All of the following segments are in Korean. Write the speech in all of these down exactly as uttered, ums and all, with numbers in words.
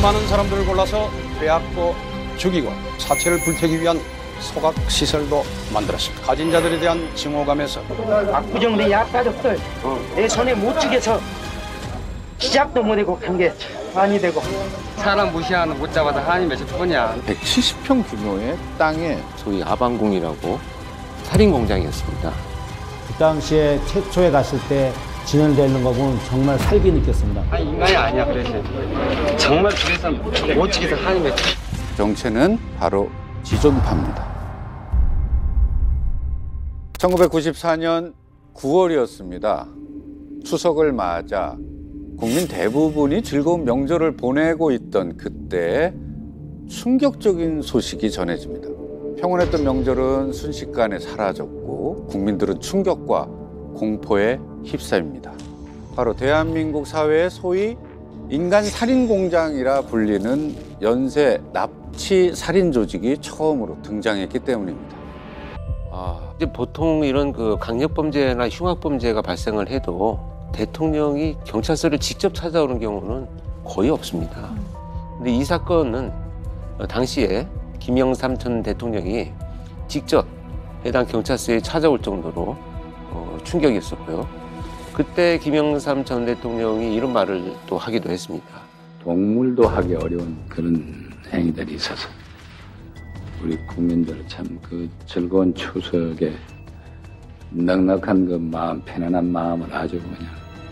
많은 사람들을 골라서 빼앗고 죽이고 사체를 불태우기 위한 소각시설도 만들었습니다. 가진 자들에 대한 증오감에서 압구정의 약가족들 내 손에 못 죽여서 시작도 못하고 간 게 한이 되고 사람 무시하는 못 잡아서 한이 몇십 푼이야. 백칠십 평 규모의 땅에 소위 아방궁이라고 살인 공장이었습니다. 그 당시에 최초에 갔을 때 진열되는 거 보면 정말 살기 느꼈습니다. 아니 인간이 아니야 그래서 정말 그래서 못 죽여서 한이 몇십. 정체는 바로 지존파입니다. 천구백구십사 년 구월이었습니다. 추석을 맞아 국민 대부분이 즐거운 명절을 보내고 있던 그때 충격적인 소식이 전해집니다. 평온했던 명절은 순식간에 사라졌고 국민들은 충격과 공포에 휩싸입니다. 바로 대한민국 사회의 소위 인간 살인 공장이라 불리는 연쇄 납치 살인 조직이 처음으로 등장했기 때문입니다. 아, 이제 보통 이런 그 강력범죄나 흉악범죄가 발생을 해도 대통령이 경찰서를 직접 찾아오는 경우는 거의 없습니다. 근데 이 사건은 당시에 김영삼 전 대통령이 직접 해당 경찰서에 찾아올 정도로 어, 충격이었었고요. 그때 김영삼 전 대통령이 이런 말을 또 하기도 했습니다. 동물도 하기 어려운 그런 행위들이 있어서 우리 국민들 참 그 즐거운 추석에 넉넉한 그 마음, 편안한 마음을 아주 그냥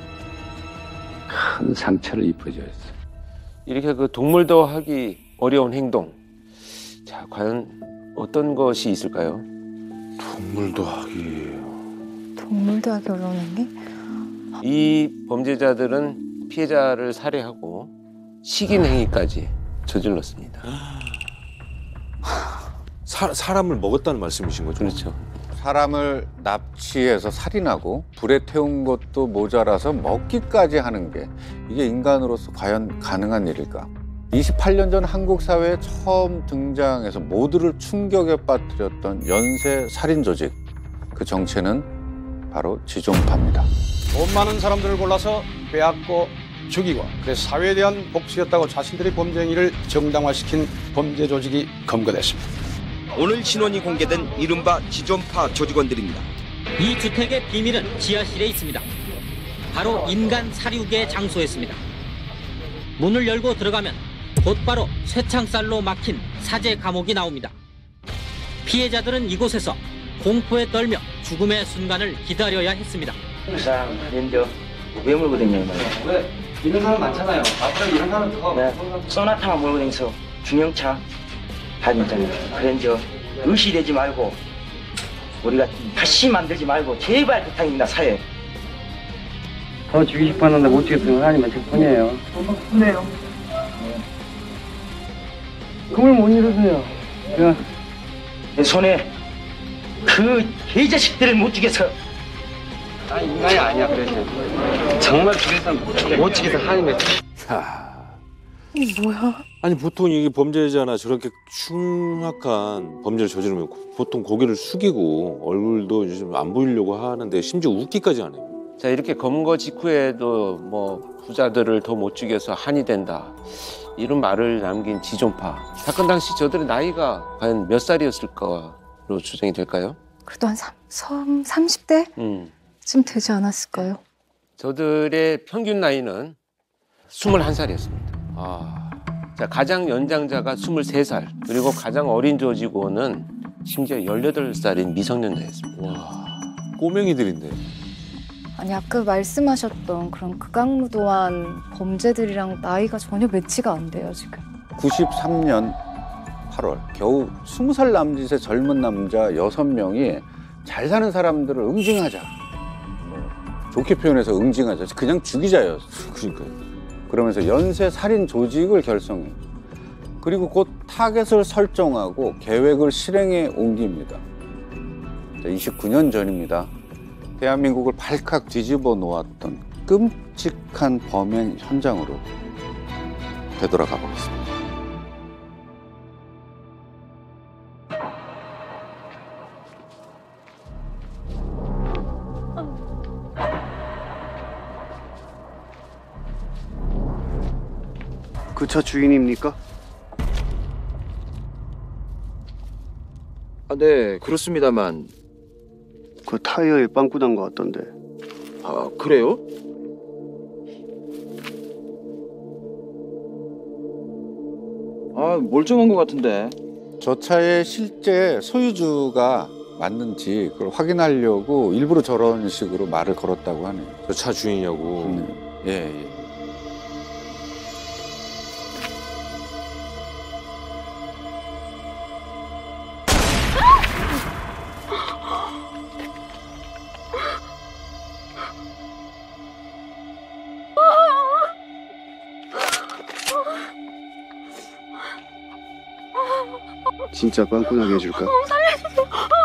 큰 상처를 입혀줬어요. 이렇게 그 동물도 하기 어려운 행동. 자, 과연 어떤 것이 있을까요? 동물도 하기. 동물도 하기 어려운 행위? 이 범죄자들은 피해자를 살해하고 식인 행위까지 저질렀습니다. 사, 사람을 먹었다는 말씀이신 거죠? 그렇죠. 사람을 납치해서 살인하고 불에 태운 것도 모자라서 먹기까지 하는 게 이게 인간으로서 과연 가능한 일일까? 이십팔 년 전 한국 사회에 처음 등장해서 모두를 충격에 빠뜨렸던 연쇄 살인 조직. 그 정체는 바로 지존파입니다. 돈 많은 사람들을 골라서 빼앗고 죽이고 그래서 사회에 대한 복수였다고 자신들의 범죄 행위를 정당화시킨 범죄 조직이 검거됐습니다. 오늘 신원이 공개된 이른바 지존파 조직원들입니다. 이 주택의 비밀은 지하실에 있습니다. 바로 인간 사육의 장소였습니다. 문을 열고 들어가면 곧바로 쇠창살로 막힌 사제 감옥이 나옵니다. 피해자들은 이곳에서 공포에 떨며 죽음의 순간을 기다려야 했습니다. 자, 렌저 왜 몰고 다녀요? 왜? 이런 사람 많잖아요. 앞으로 이런 사람 더. 네. 소나타만 몰고 다녀서 중형차 받았잖아요. 그런저 의시되지 말고 우리가 다시 만들지 말고 제발 부탁입니다, 사회. 더 죽이고 싶었는데 못 죽였으면 한이 몇십 푼이에요. 그래요. 꿈을 못 이루세요. 제가 내 손에 그 개자식들을 못 죽여서. 아니 인간이 아니야 그래서 정말 그래서 못 죽여서 한이 몇십. 야. 이게 뭐야? 아니 보통 이게 범죄자나 저렇게 흉악한 범죄를 저지르면 보통 고개를 숙이고 얼굴도 요즘 안 보이려고 하는데 심지어 웃기까지 하네요. 자, 이렇게 검거 직후에도 뭐 부자들을 더 못 죽여서 한이 된다. 이런 말을 남긴 지존파. 사건 당시 저들의 나이가 과연 몇 살이었을까로 추정이 될까요? 그래도 한 삼, 삼십 대쯤 음. 되지 않았을까요? 저들의 평균 나이는 스물한 살이었습니다. 아. 자, 가장 연장자가 스물세 살, 그리고 가장 어린 조직원은 심지어 열여덟 살인 미성년자였습니다. 와, 꼬맹이들인데. 아니 아까 말씀하셨던 그런 극악무도한 범죄들이랑 나이가 전혀 매치가 안 돼요 지금. 구십삼 년 팔월 겨우 스무 살 남짓의 젊은 남자 여섯 명이 잘 사는 사람들을 응징하자. 뭐 좋게 표현해서 응징하자. 그냥 죽이자였어. 그러니까요. 그러면서 연쇄 살인 조직을 결성해. 그리고 곧 타겟을 설정하고 계획을 실행에 옮깁니다. 이십구 년 전입니다. 대한민국을 발칵 뒤집어 놓았던 끔찍한 범행 현장으로 되돌아가 보겠습니다. 그 차 주인입니까? 아, 네, 그렇습니다만. 그 타이어에 빵꾸 난 것 같던데. 아, 그래요? 아, 멀쩡한 것 같은데. 저 차의 실제 소유주가 맞는지 그걸 확인하려고 일부러 저런 식으로 말을 걸었다고 하네요. 저 차 주인이냐고. 네. 예, 예. 진짜 빵꾸 나게 해줄까? 살려주세요.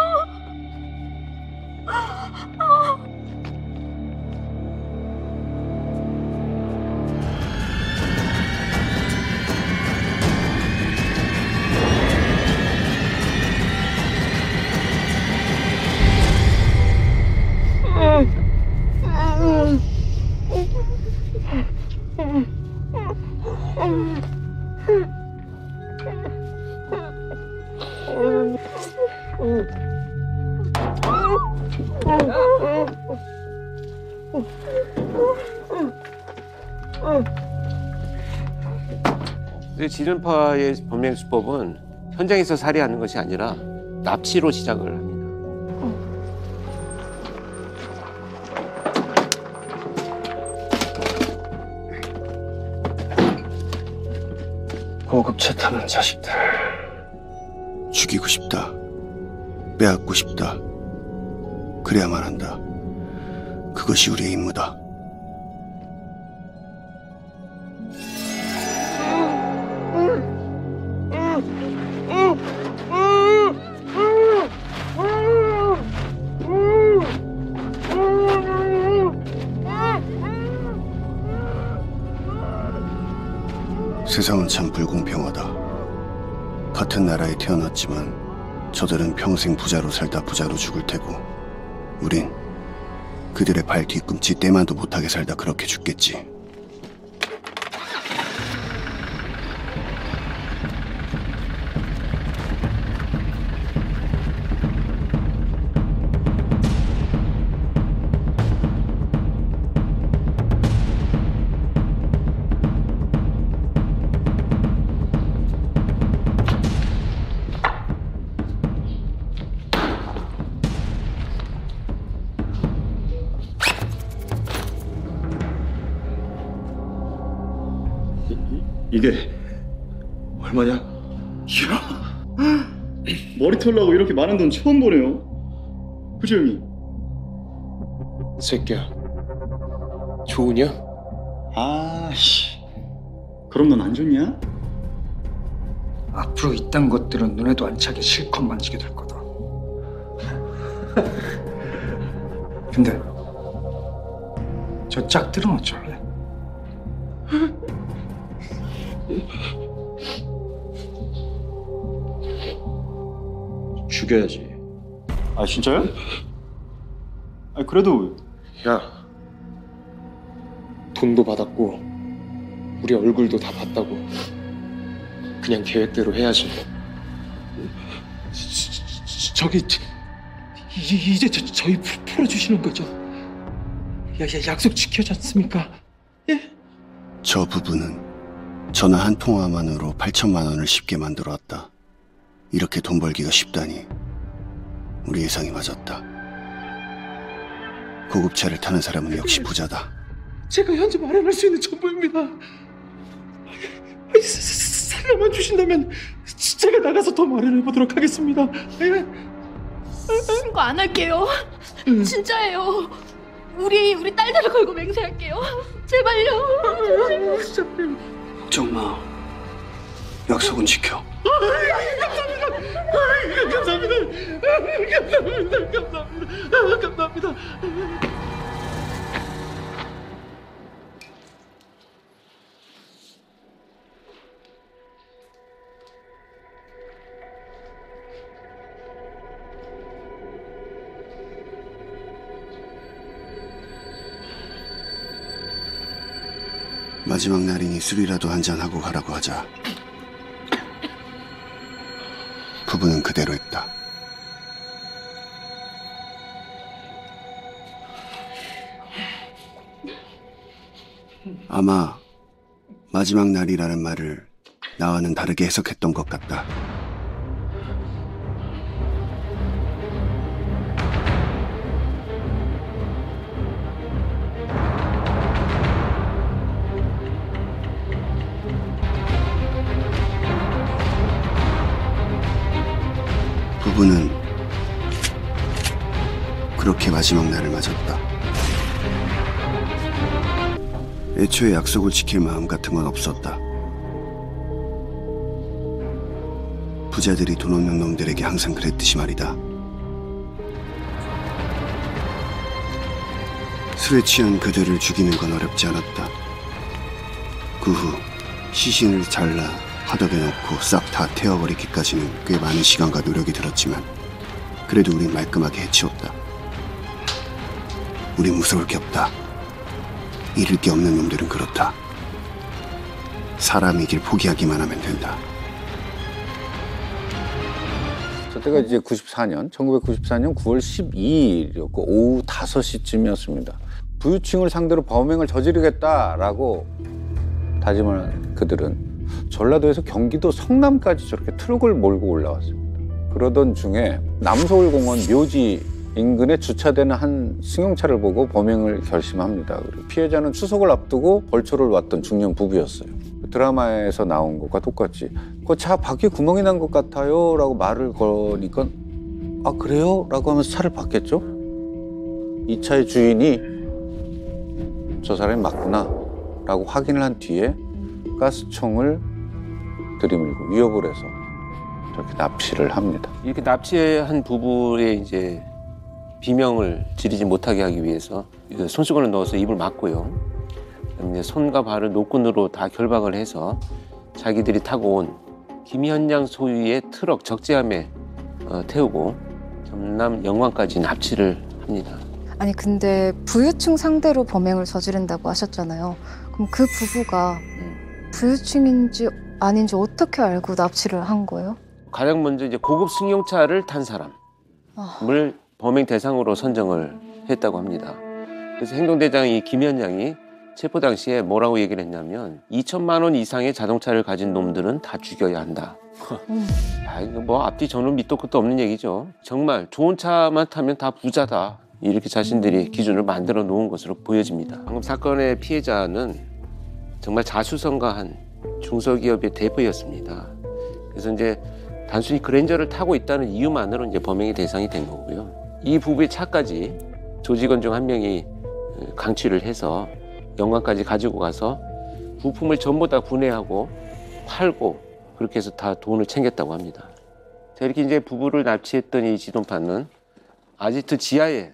지륜파의 범행 수법은 현장에서 살해하는 것이 아니라 납치로 시작을 합니다. 고급차 타는 자식들. 죽이고 싶다. 빼앗고 싶다. 그래야만 한다. 그것이 우리의 임무다. 세상은 참 불공평하다. 같은 나라에 태어났지만 저들은 평생 부자로 살다 부자로 죽을 테고 우린 그들의 발 뒤꿈치 떼만도 못하게 살다 그렇게 죽겠지. 이게 얼마냐? 이야, 머리 털라고 이렇게 많은 돈 처음 보네요. 그죠 형님? 새끼야, 좋으냐? 아씨, 그럼 넌 안 좋냐? 앞으로 이딴 것들은 눈에도 안 차게 실컷 만지게 될 거다. 근데 저 짝들은 어쩔래? 죽여야지. 아 진짜요? 아 그래도 야, 돈도 받았고 우리 얼굴도 다 봤다고. 그냥 계획대로 해야지. 저기 이, 이제 저, 저희 풀어주시는 거죠? 야, 야, 약속 지켜지 않습니까? 예? 저 부부는 전화 한 통화만으로 팔천만 원을 쉽게 만들어왔다. 이렇게 돈 벌기가 쉽다니 우리 예상이 맞았다. 고급차를 타는 사람은 역시 부자다. 제가 현재 마련할 수 있는 전부입니다. 아니, 살려만 주신다면 제가 나가서 더 마련해 보도록 하겠습니다. 신고 안 할게요. 진짜예요. 우리 우리 딸들을 걸고 맹세할게요. 제발요. 걱정 마. 약속은 지켜. 감사합니다. 감사합니다. 감사합니다. 감사합니다. 마지막 날이니 술이라도 한잔하고 가라고 하자 부부는 그대로 했다. 아마 마지막 날이라는 말을 나와는 다르게 해석했던 것 같다. 부부는 그렇게 마지막 날을 맞았다. 애초에 약속을 지킬 마음 같은 건 없었다. 부자들이 돈 없는 놈들에게 항상 그랬듯이 말이다. 술에 취한 그들을 죽이는 건 어렵지 않았다. 그 후 시신을 잘라 화덕에 넣고 싹 다 태워버리기까지는 꽤 많은 시간과 노력이 들었지만 그래도 우린 말끔하게 해치웠다. 우린 무서울 게 없다. 잃을 게 없는 놈들은 그렇다. 사람이길 포기하기만 하면 된다. 저때가 이제 구십사 년, 천구백구십사 년 구월 십이일이었고 오후 다섯 시쯤이었습니다. 부유층을 상대로 범행을 저지르겠다라고 다짐을 한 그들은 전라도에서 경기도 성남까지 저렇게 트럭을 몰고 올라왔습니다. 그러던 중에 남서울공원 묘지 인근에 주차되는 한 승용차를 보고 범행을 결심합니다. 그리고 피해자는 추석을 앞두고 벌초를 왔던 중년 부부였어요. 드라마에서 나온 것과 똑같이 그 차 바퀴 구멍이 난 것 같아요 라고 말을 거니까 아 그래요? 라고 하면서 차를 바꿨죠. 이 차의 주인이 저 사람이 맞구나 라고 확인을 한 뒤에 가스총을 들이밀고 위협을 해서 저렇게 납치를 합니다. 이렇게 납치한 부부의 이제 비명을 지르지 못하게 하기 위해서 손수건을 넣어서 입을 막고요. 그다음에 손과 발을 노끈으로 다 결박을 해서 자기들이 타고 온 김현양 소유의 트럭 적재함에 어, 태우고 전남 영광까지 납치를 합니다. 아니 근데 부유층 상대로 범행을 저지른다고 하셨잖아요. 그럼 그 부부가 부유층인지 아닌지 어떻게 알고 납치를 한 거예요? 가장 먼저 이제 고급 승용차를 탄 사람을 아... 범행 대상으로 선정을 했다고 합니다. 그래서 행동대장 이 김현양이 체포 당시에 뭐라고 얘기를 했냐면 이천만 원 이상의 자동차를 가진 놈들은 다 죽여야 한다. 음. 아, 이거 뭐 앞뒤 저는 밑도 끝도 없는 얘기죠. 정말 좋은 차만 타면 다 부자다. 이렇게 자신들이 기준을 만들어 놓은 것으로 보여집니다. 방금 사건의 피해자는 정말 자수성가한 중소기업의 대표였습니다. 그래서 이제 단순히 그랜저를 타고 있다는 이유만으로 이제 범행의 대상이 된 거고요. 이 부부의 차까지 조직원 중 한 명이 강취를 해서 영광까지 가지고 가서 부품을 전부 다 분해하고 팔고 그렇게 해서 다 돈을 챙겼다고 합니다. 자, 이렇게 이제 부부를 납치했던 이 지돈파는 아지트 지하에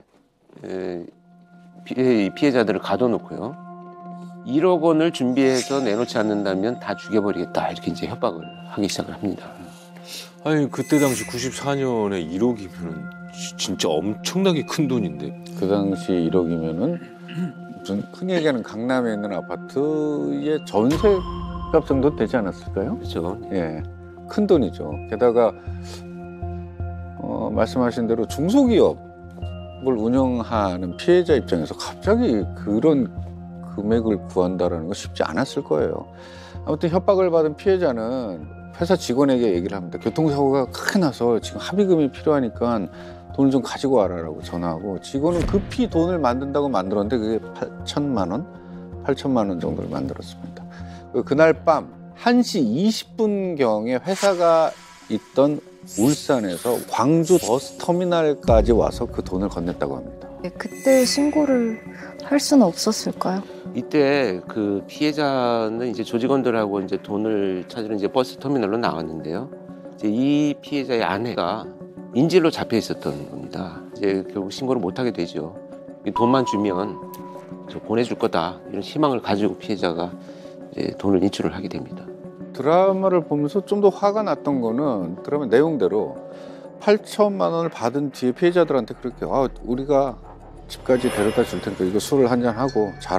피해자들을 가둬놓고요. 일억 원을 준비해서 내놓지 않는다면 다 죽여버리겠다 이렇게 이제 협박을 하기 시작을 합니다. 아니 그때 당시 구십사 년에 일억이면 진짜 엄청나게 큰 돈인데. 그 당시 일억이면은 무슨 흔히 얘기하는 강남에 있는 아파트의 전세값 정도 되지 않았을까요? 그렇죠. 예, 큰 돈이죠. 게다가 어, 말씀하신 대로 중소기업을 운영하는 피해자 입장에서 갑자기 그런 금액을 구한다는 건 쉽지 않았을 거예요. 아무튼 협박을 받은 피해자는 회사 직원에게 얘기를 합니다. 교통사고가 크게 나서 지금 합의금이 필요하니까 돈을 좀 가지고 와라라고 전화하고 직원은 급히 돈을 만든다고 만들었는데 그게 팔천만 원? 팔천만 원 정도를 만들었습니다. 그날 밤 한 시 이십 분경에 회사가 있던 울산에서 광주 버스터미널까지 와서 그 돈을 건넸다고 합니다. 그때 신고를 할 수는 없었을까요? 이때 그 피해자는 이제 조직원들하고 이제 돈을 찾으러 이제 버스 터미널로 나왔는데요. 이제 이 피해자의 아내가 인질로 잡혀 있었던 겁니다. 이제 결국 신고를 못 하게 되죠. 돈만 주면 저 보내줄 거다 이런 희망을 가지고 피해자가 이제 돈을 인출을 하게 됩니다. 드라마를 보면서 좀 더 화가 났던 거는 드라마 내용대로 팔천만 원을 받은 뒤에 피해자들한테 그렇게 아 우리가 집까지 데려다 줄 테니까 이거 술을 한잔 하고 자라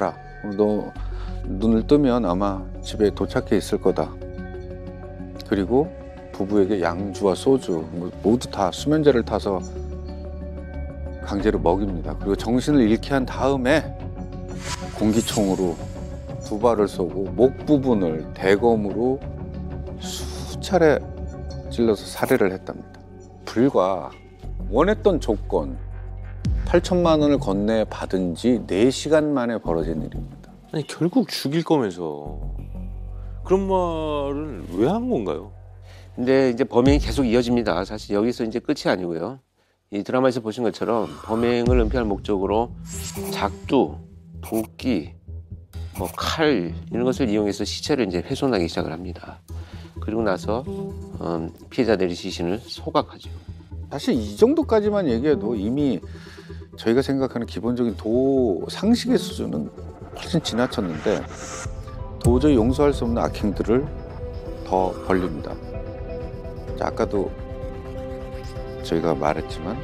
너 눈을 뜨면 아마 집에 도착해 있을 거다. 그리고 부부에게 양주와 소주 모두 다 수면제를 타서 강제로 먹입니다. 그리고 정신을 잃게 한 다음에 공기총으로 두 발을 쏘고 목 부분을 대검으로 수차례 찔러서 살해를 했답니다. 불과 원했던 조건 팔천만 원을 건네 받은 지 네 시간 만에 벌어진 일입니다. 아니 결국 죽일 거면서 그런 말을 왜 한 건가요? 근데 이제 범행이 계속 이어집니다. 사실 여기서 이제 끝이 아니고요. 이 드라마에서 보신 것처럼 범행을 은폐할 목적으로 작두, 도끼, 뭐 칼 이런 것을 이용해서 시체를 이제 훼손하기 시작을 합니다. 그리고 나서 음, 피해자들의 시신을 소각하죠. 사실 이 정도까지만 얘기해도 이미 저희가 생각하는 기본적인 도 상식의 수준은 훨씬 지나쳤는데 도저히 용서할 수 없는 악행들을 더 벌립니다. 자, 아까도 저희가 말했지만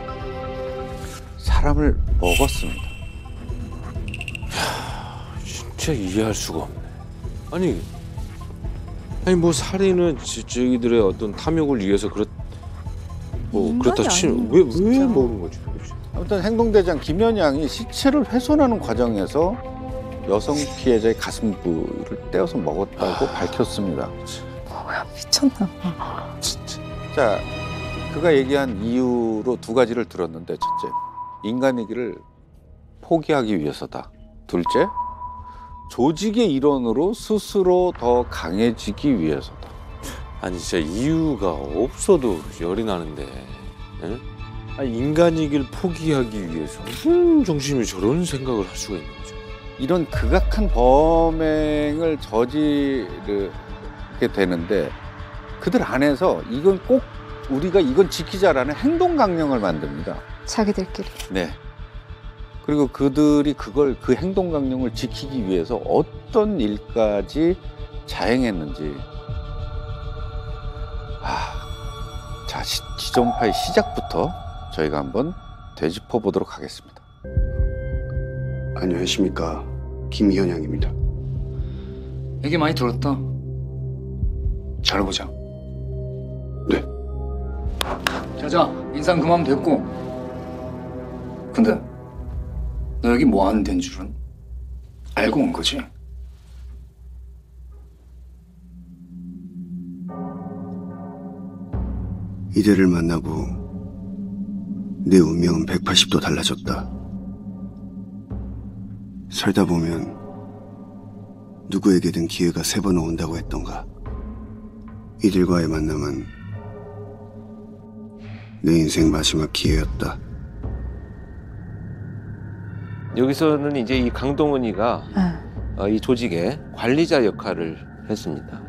사람을 먹었습니다. 야, 진짜 이해할 수가 없네. 아니, 아니 뭐 살인은 저희들의 어떤 탐욕을 위해서 그렇 뭐 그렇다 치면 왜 왜 먹은 거지? 아무튼 행동대장 김연양이 시체를 훼손하는 과정에서 여성 피해자의 가슴 부위를 떼어서 먹었다고 아... 밝혔습니다. 뭐야, 미쳤나 봐. 진짜. 자, 그가 얘기한 이유로 두 가지를 들었는데, 첫째, 인간이기를 포기하기 위해서다. 둘째, 조직의 일원으로 스스로 더 강해지기 위해서다. 아니 진짜 이유가 없어도 열이 나는데 에? 아니, 인간이기를 포기하기 위해서 무슨 정신이 저런 생각을 할 수가 있는 거죠. 이런 극악한 범행을 저지르게 되는데 그들 안에서 이건 꼭 우리가 이건 지키자라는 행동 강령을 만듭니다. 자기들끼리. 네. 그리고 그들이 그걸 그 행동 강령을 지키기 위해서 어떤 일까지 자행했는지. 아, 자, 시, 기존파의 시작부터 저희가 한번 되짚어 보도록 하겠습니다. 안녕하십니까, 김현양입니다. 얘기 많이 들었다. 잘 보자. 네. 자자, 인상 그만 됐고. 근데 너 여기 뭐 하는 데인 줄은 알고 온 거지? 이들을 만나고 내 운명은 백팔십 도 달라졌다. 살다 보면 누구에게든 기회가 세 번 온다고 했던가. 이들과의 만남은 내 인생 마지막 기회였다. 여기서는 이제 이 강동원이가 어, 이 조직의 관리자 역할을 했습니다.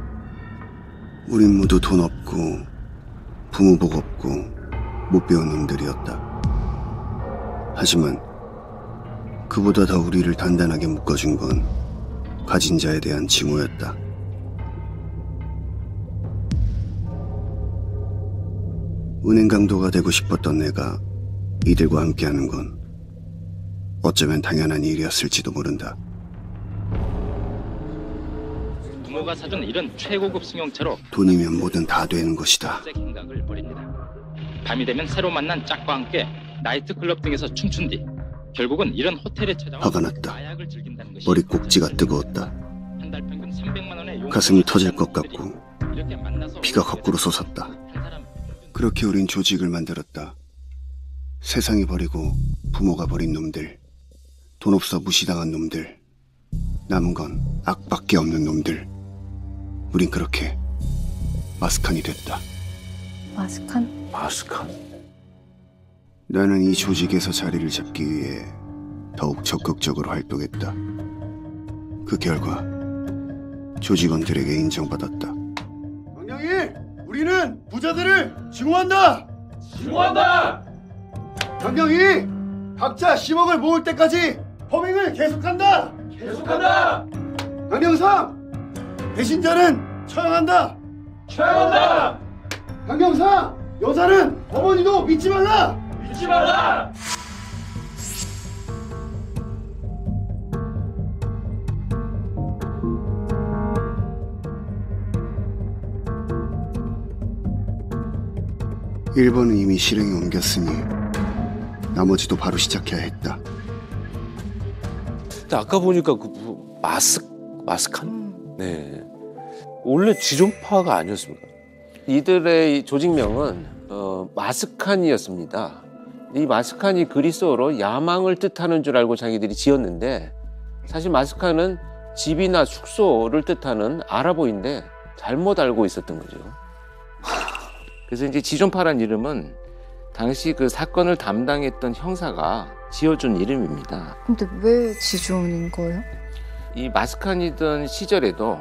우린 모두 돈 없고 부모 복 없고 못 배운 놈들이었다. 하지만 그보다 더 우리를 단단하게 묶어준 건 가진 자에 대한 징후였다. 은행 강도가 되고 싶었던 내가 이들과 함께하는 건 어쩌면 당연한 일이었을지도 모른다. 부모가 사준 이런 최고급 승용차로 돈이면 뭐든 다 되는 것이다. 행각을 벌입니다. 밤이 되면 새로 만난 짝과 함께 나이트클럽 등에서 춤춘 뒤 결국은 이런 호텔에 찾아와 화가 났다. 마약을 즐긴다는 것이 머리 꼭지가 뜨거웠다. 한 달 평균 삼백만 원의 가슴이 터질 것 같고 피가 거꾸로 솟았다. 그렇게 우린 조직을 만들었다. 세상이 버리고 부모가 버린 놈들, 돈 없어 무시당한 놈들, 남은 건 악밖에 없는 놈들. 우린 그렇게 마스칸이 됐다. 마스칸? 마스칸? 나는 이 조직에서 자리를 잡기 위해 더욱 적극적으로 활동했다. 그 결과 조직원들에게 인정받았다. 강령이, 우리는 부자들을 증오한다! 증오한다! 강령이, 각자 십억을 모을 때까지 범행을 계속한다! 계속한다! 강령상, 배신자는 처형한다! 처형한다! 강령상, 여자는 어머니도 믿지 말라! 믿지 말라! 일 번은 이미 실행에 옮겼으니 나머지도 바로 시작해야 했다. 근데 아까 보니까 그 마스 마스칸? 네. 원래 지존파가 아니었습니까? 이들의 조직명은 어, 마스칸이었습니다. 이 마스칸이 그리스어로 야망을 뜻하는 줄 알고 자기들이 지었는데 사실 마스칸은 집이나 숙소를 뜻하는 아랍어인데 잘못 알고 있었던 거죠. 그래서 이제 지존파란 이름은 당시 그 사건을 담당했던 형사가 지어준 이름입니다. 근데 왜 지존인 거예요? 이 마스칸이던 시절에도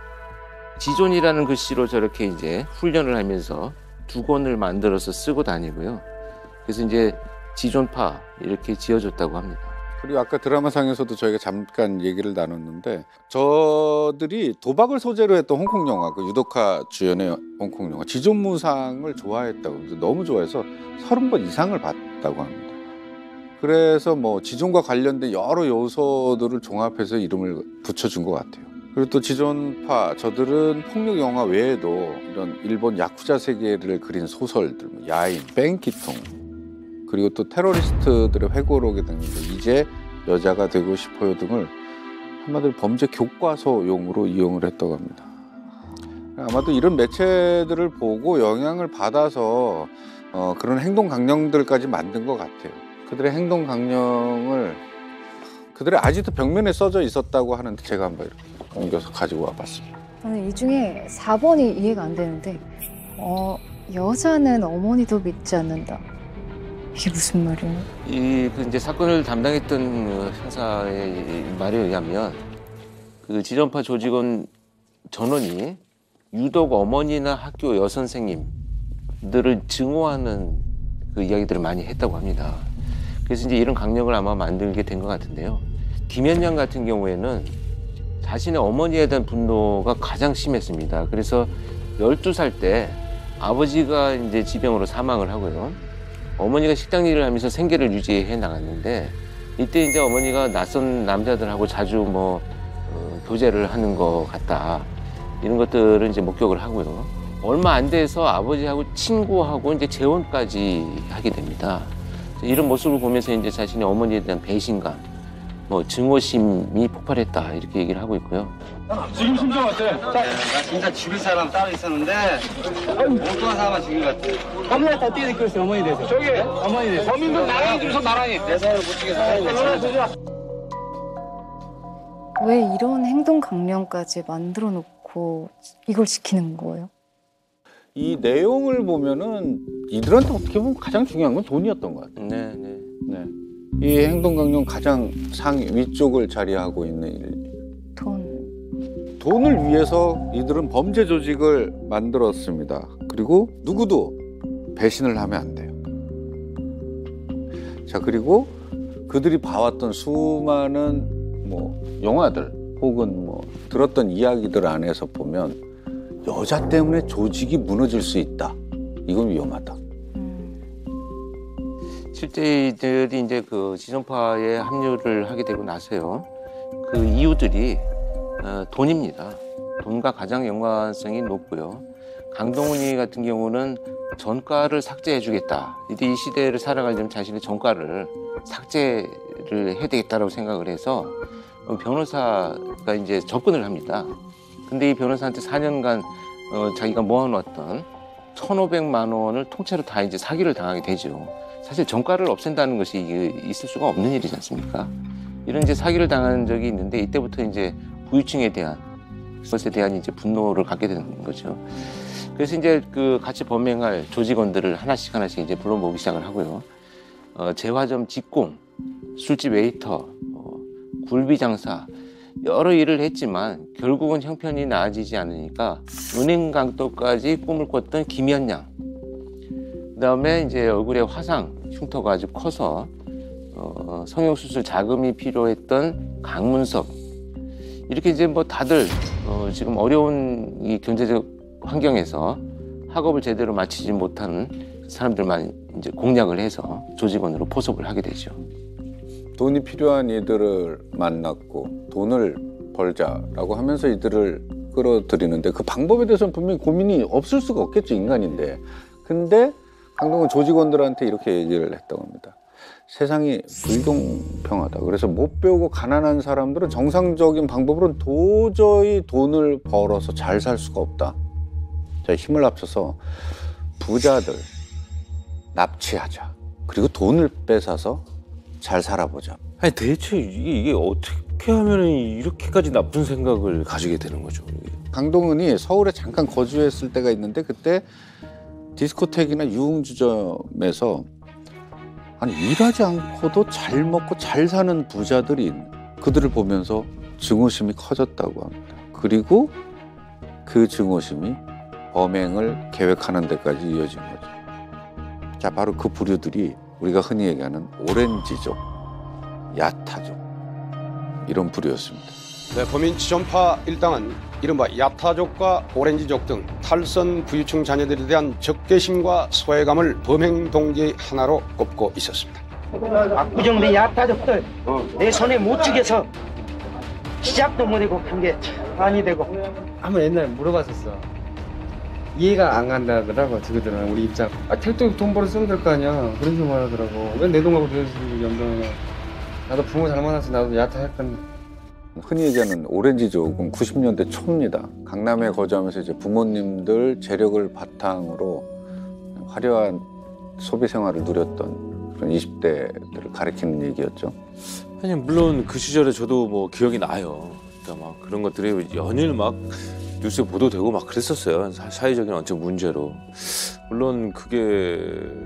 지존이라는 글씨로 저렇게 이제 훈련을 하면서 두건을 만들어서 쓰고 다니고요. 그래서 이제 지존파 이렇게 지어줬다고 합니다. 그리고 아까 드라마상에서도 저희가 잠깐 얘기를 나눴는데 저들이 도박을 소재로 했던 홍콩 영화, 그 유도카 주연의 홍콩 영화 지존무상을 좋아했다고, 너무 좋아해서 서른 번 이상을 봤다고 합니다. 그래서 뭐 지존과 관련된 여러 요소들을 종합해서 이름을 붙여준 것 같아요. 그리고 또 지존파, 저들은 폭력 영화 외에도 이런 일본 야쿠자 세계를 그린 소설들, 야인, 뺑키통, 그리고 또 테러리스트들의 회고록에 등등 이제 여자가 되고 싶어요 등을 한마디로 범죄 교과서용으로 이용을 했다고 합니다. 아마도 이런 매체들을 보고 영향을 받아서 어, 그런 행동 강령들까지 만든 것 같아요. 그들의 행동 강령을 그들의 아직도 벽면에 써져 있었다고 하는데 제가 한번 이렇게 옮겨서 가지고 와봤습니다. 저는 이 중에 사 번이 이해가 안 되는데 어, 여자는 어머니도 믿지 않는다. 이게 무슨 말이에요? 이 그 이제 사건을 담당했던 형사의 말에 의하면 그 지존파 조직원 전원이 유독 어머니나 학교 여선생님들을 증오하는 그 이야기들을 많이 했다고 합니다. 그래서 이제 이런 강령을 아마 만들게 된 것 같은데요. 김현양 같은 경우에는 자신의 어머니에 대한 분노가 가장 심했습니다. 그래서 열두 살 때 아버지가 이제 지병으로 사망을 하고요. 어머니가 식당 일을 하면서 생계를 유지해 나갔는데 이때 이제 어머니가 낯선 남자들하고 자주 뭐 어, 교제를 하는 것 같다. 이런 것들을 이제 목격을 하고요. 얼마 안 돼서 아버지하고 친구하고 이제 재혼까지 하게 됩니다. 이런 모습을 보면서 이제 자신의 어머니에 대한 배신감, 뭐 증오심이 폭발했다 이렇게 얘기를 하고 있고요. 지금 심정 어때? 나 진짜 죽일 사람 따로 있었는데 몽뚱한 사람만 죽인 것 같아. 범인을 다 뛰어들었어요. 어머니 돼서. 저기 어머니 돼서. 범인들 나란히 들어서 나란히. 내 손을 못 죽여서. 왜 이런 행동 강령까지 만들어 놓고 이걸 지키는 거예요? 이 내용을 보면은 이들한테 어떻게 보면 가장 중요한 건 돈이었던 것 같아요. 네, 네. 네. 이 행동 강령 가장 상위 위쪽을 자리하고 있는 일. 돈. 돈을 위해서 이들은 범죄 조직을 만들었습니다. 그리고 누구도 배신을 하면 안 돼요. 자, 그리고 그들이 봐왔던 수많은 뭐 영화들 혹은 뭐 들었던 이야기들 안에서 보면 여자 때문에 조직이 무너질 수 있다. 이건 위험하다. 실제 이들이 이제 그 지존파에 합류를 하게 되고 나서요. 그 이유들이 어, 돈입니다. 돈과 가장 연관성이 높고요. 강동원이 같은 경우는 전과를 삭제해주겠다. 이 시대를 살아가려면 자신의 전과를 삭제를 해야 되겠다라고 생각을 해서 변호사가 이제 접근을 합니다. 근데 이 변호사한테 사 년간 어, 자기가 모아놓았던 천오백만 원을 통째로 다 이제 사기를 당하게 되죠. 사실 전과를 없앤다는 것이 있을 수가 없는 일이지 않습니까? 이런 이제 사기를 당한 적이 있는데 이때부터 이제 부유층에 대한 것에 대한 이제 분노를 갖게 되는 거죠. 그래서 이제 그 같이 범행할 조직원들을 하나씩 하나씩 이제 불러 모으기 시작을 하고요. 어, 재화점 직공, 술집 웨이터, 어, 굴비 장사 여러 일을 했지만 결국은 형편이 나아지지 않으니까 은행 강도까지 꿈을 꿨던 김현양. 그다음에 이제 얼굴에 화상, 흉터가 아주 커서 어, 성형수술 자금이 필요했던 강문석. 이렇게 이제 뭐 다들 어, 지금 어려운 이 경제적 환경에서 학업을 제대로 마치지 못하는 사람들만 이제 공략을 해서 조직원으로 포섭을 하게 되죠. 돈이 필요한 이들을 만났고 돈을 벌자라고 하면서 이들을 끌어들이는데 그 방법에 대해서는 분명히 고민이 없을 수가 없겠죠, 인간인데. 근데 강동은 조직원들한테 이렇게 얘기를 했다고 합니다. 세상이 불공평하다. 그래서 못 배우고 가난한 사람들은 정상적인 방법으로는 도저히 돈을 벌어서 잘 살 수가 없다. 자, 힘을 합쳐서 부자들 납치하자. 그리고 돈을 뺏어서 잘 살아보자. 아니 대체 이게, 이게 어떻게 하면 이렇게까지 나쁜 생각을 가지게 되는 거죠? 강동은이 서울에 잠깐 거주했을 때가 있는데 그때 디스코텍이나 유흥주점에서 아니 일하지 않고도 잘 먹고 잘 사는 부자들이 있는, 그들을 보면서 증오심이 커졌다고 합니다. 그리고 그 증오심이 범행을 계획하는 데까지 이어진 거죠. 자, 바로 그 부류들이 우리가 흔히 얘기하는 오렌지족, 야타족 이런 부류였습니다. 네, 범인 지존파 일당은 이른바 야타족과 오렌지족 등 탈선 부유층 자녀들에 대한 적개심과 소외감을 범행 동기 하나로 꼽고 있었습니다. 압구정의 야타족들 내 손에 못 죽여서 시작도 못하고 한 게 반이 되고. 한번 옛날에 물어봤었어. 이해가 안 간다 하더라고, 저들은 우리 입장. 아, 택도 돈 벌어 쓰면 될 거 아니야. 그런 식으로 말하더라고. 왜 내 돈 갖고 그런 식으로 연병해. 나도 부모 잘 만났어. 나도 야타 할 건데. 흔히 얘기하는 오렌지족은 구십 년대 초입니다. 강남에 거주하면서 이제 부모님들 재력을 바탕으로 화려한 소비 생활을 누렸던 그런 이십 대들을 가리키는 얘기였죠. 아니 물론 그 시절에 저도 뭐 기억이 나요. 그러니까 막 그런 것들이 연일 막 뉴스에 보도되고 막 그랬었어요. 사회적인 어떤 문제로. 물론 그게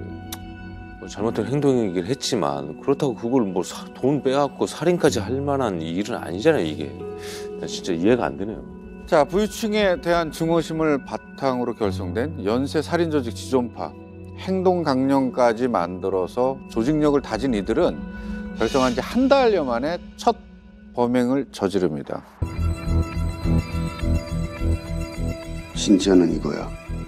뭐 잘못된 행동이긴 했지만 그렇다고 그걸 뭐 돈 빼앗고 살인까지 할 만한 일은 아니잖아요, 이게. 진짜 이해가 안 되네요. 자, 부유층에 대한 증오심을 바탕으로 결성된 연쇄 살인조직 지존파, 행동강령까지 만들어서 조직력을 다진 이들은 결성한 지 한 달여 만에 첫 범행을 저지릅니다. 진짜는 이거야.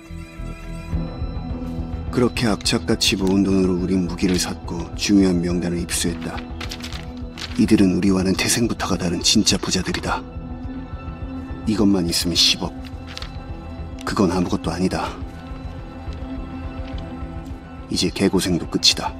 그렇게 악착같이 모은 돈으로 우린 무기를 샀고 중요한 명단을 입수했다. 이들은 우리와는 태생부터가 다른 진짜 부자들이다. 이것만 있으면 십억. 그건 아무것도 아니다. 이제 개고생도 끝이다.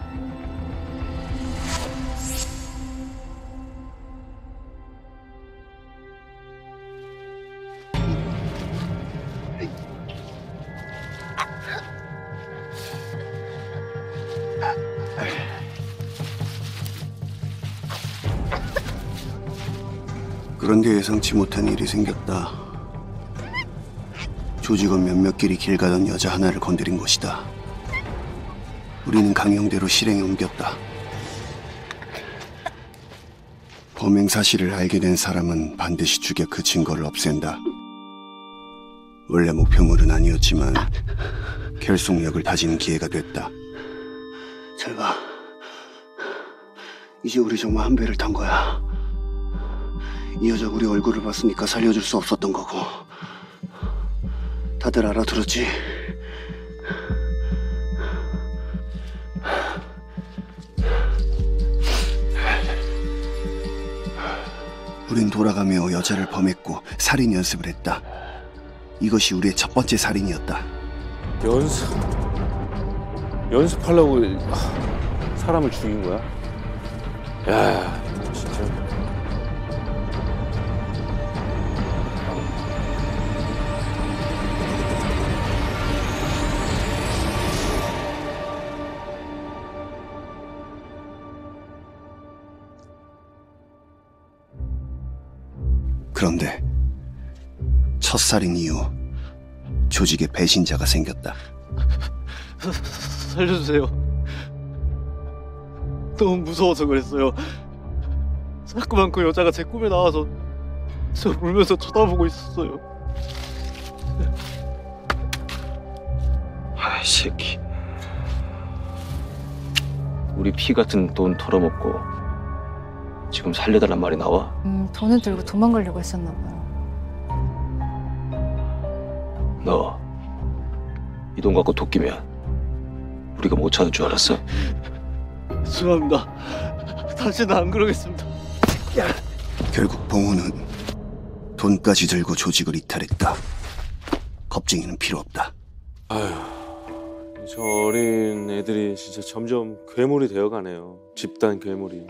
그런데 예상치 못한 일이 생겼다. 조직원 몇몇끼리 길 가던 여자 하나를 건드린 것이다. 우리는 강령대로 실행에 옮겼다. 범행 사실을 알게 된 사람은 반드시 죽여 그 증거를 없앤다. 원래 목표물은 아니었지만 결속력을 다지는 기회가 됐다. 잘 봐. 이제 우리 정말 한 배를 탄 거야. 이 여자 우리 얼굴을 봤으니까 살려줄 수 없었던 거고. 다들 알아들었지? 우린 돌아가며 여자를 범했고 살인 연습을 했다. 이것이 우리의 첫 번째 살인이었다. 연습... 연습하려고 사람을 죽인 거야? 야, 진짜... 그런데 첫 살인 이후 조직에 배신자가 생겼다. 살려주세요. 너무 무서워서 그랬어요. 자꾸만 그 여자가 제 꿈에 나와서 저 울면서 쳐다보고 있었어요. 아이 새끼. 우리 피 같은 돈 털어먹고 지금 살려달란 말이 나와? 음, 돈을 들고 도망가려고 했었나 봐요. 너 이 돈 갖고 도끼면 우리가 못 찾을 줄 알았어? 죄송합니다. 다시는 안 그러겠습니다. 결국 봉우는 돈까지 들고 조직을 이탈했다. 겁쟁이는 필요 없다. 아휴, 저 어린 애들이 진짜 점점 괴물이 되어가네요. 집단 괴물이.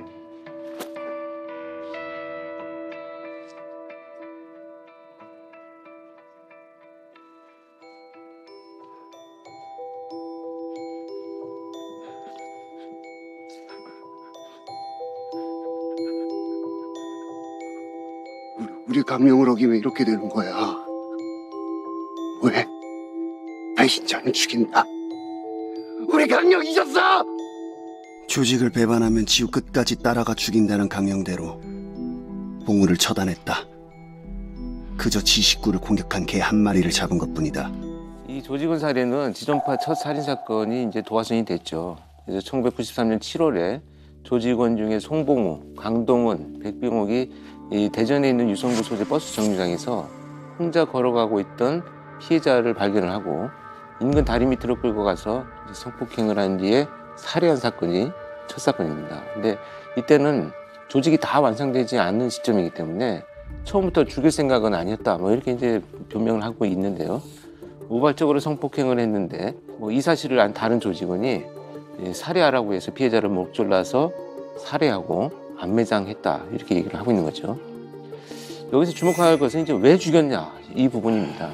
우리 강령을 어기면 이렇게 되는 거야. 왜? 배신자는 죽인다. 우리 강령 잊었어! 조직을 배반하면 지우 끝까지 따라가 죽인다는 강령대로 봉우를 처단했다. 그저 지식구를 공격한 개 한 마리를 잡은 것뿐이다. 이 조직원 살해는 지존파 첫 살인 사건이 이제 도화선이 됐죠. 그래서 천구백구십삼 년 칠월에 조직원 중에 송봉우, 강동원, 백병옥이 이 대전에 있는 유성구 소재 버스 정류장에서 혼자 걸어가고 있던 피해자를 발견을 하고 인근 다리 밑으로 끌고 가서 이제 성폭행을 한 뒤에 살해한 사건이 첫 사건입니다. 근데 이때는 조직이 다 완성되지 않는 시점이기 때문에 처음부터 죽일 생각은 아니었다. 뭐 이렇게 이제 변명을 하고 있는데요. 우발적으로 성폭행을 했는데 뭐 이 사실을 안 다른 조직원이 살해하라고 해서 피해자를 목졸라서 살해하고 안매장했다 이렇게 얘기를 하고 있는 거죠. 여기서 주목할 것은 이제 왜 죽였냐 이 부분입니다.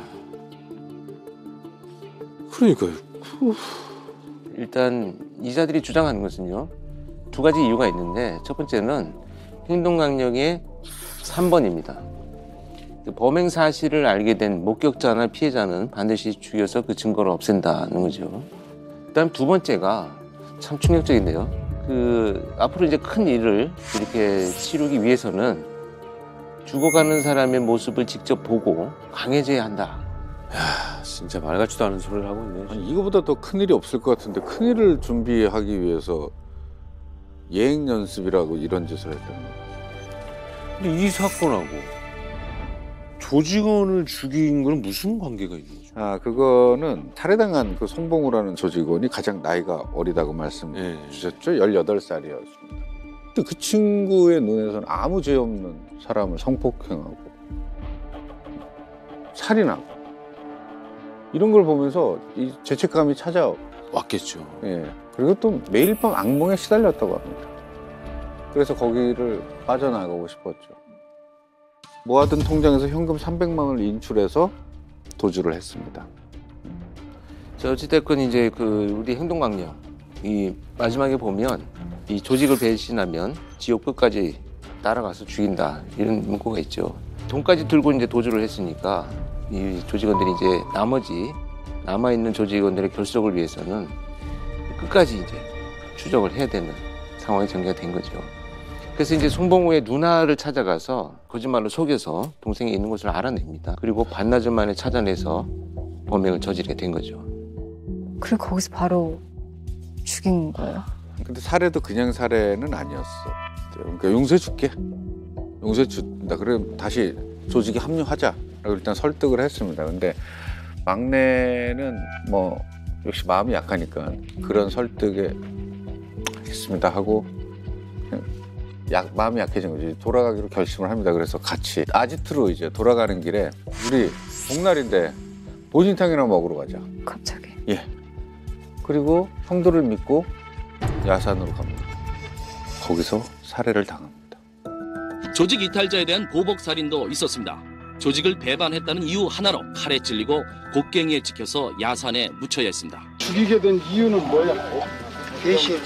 그러니까요. 일단 이자들이 주장하는 것은요 두 가지 이유가 있는데 첫 번째는 행동강령의 삼 번입니다. 범행 사실을 알게 된 목격자나 피해자는 반드시 죽여서 그 증거를 없앤다는 거죠. 그다음 두 번째가 참 충격적인데요. 그 앞으로 이제 큰 일을 이렇게 치르기 위해서는 죽어가는 사람의 모습을 직접 보고 강해져야 한다. 야, 진짜 말 같지도 않은 소리를 하고 있네. 아니, 이거보다 더 큰일이 없을 것 같은데 큰일을 준비하기 위해서 예행 연습이라고 이런 짓을 했다는 거예요. 근데 이 사건하고 조직원을 죽인 건 무슨 관계가 있는 거죠? 아, 그거는 살해당한 그 송봉우라는 조직원이 가장 나이가 어리다고 말씀 네. 주셨죠? 열여덟 살이었습니다. 근데 그 친구의 눈에서는 아무 죄 없는 사람을 성폭행하고 살인하고 이런 걸 보면서 이 죄책감이 찾아왔겠죠. 예. 그리고 또 매일 밤 악몽에 시달렸다고 합니다. 그래서 거기를 빠져나가고 싶었죠. 모아둔 통장에서 현금 삼백만 원을 인출해서 도주를 했습니다. 자, 어찌됐건 이제 그 우리 행동강령 이 마지막에 보면 이 조직을 배신하면 지옥 끝까지 따라가서 죽인다 이런 문구가 있죠. 돈까지 들고 이제 도주를 했으니까 이 조직원들이 이제 나머지 남아 있는 조직원들의 결속을 위해서는 끝까지 이제 추적을 해야 되는 상황이 전개가 된 거죠. 그래서 이제 송봉우의 누나를 찾아가서 거짓말로 속여서 동생이 있는 곳을 알아냅니다. 그리고 반나절 만에 찾아내서 범행을 저지르게 된 거죠. 그리고 거기서 바로 죽인 거예요? 근데 살해도 그냥 살해는 아니었어. 그러니까 용서해 줄게. 용서해 준다. 그래 다시 조직에 합류하자. 라고 일단 설득을 했습니다. 근데 막내는 뭐 역시 마음이 약하니까 그런 설득에 했습니다 하고 그냥 약, 마음이 약해진 거지. 돌아가기로 결심을 합니다. 그래서 같이 아지트로 이제 돌아가는 길에 우리 복날인데 보신탕이나 먹으러 가자. 갑자기? 예. 그리고 형들을 믿고 야산으로 갑니다. 거기서 살해를 당합니다. 조직 이탈자에 대한 보복살인도 있었습니다. 조직을 배반했다는 이유 하나로 칼에 찔리고 곡괭이에 찍혀서 야산에 묻혀야 했습니다. 죽이게 된 이유는 뭐야? 배신.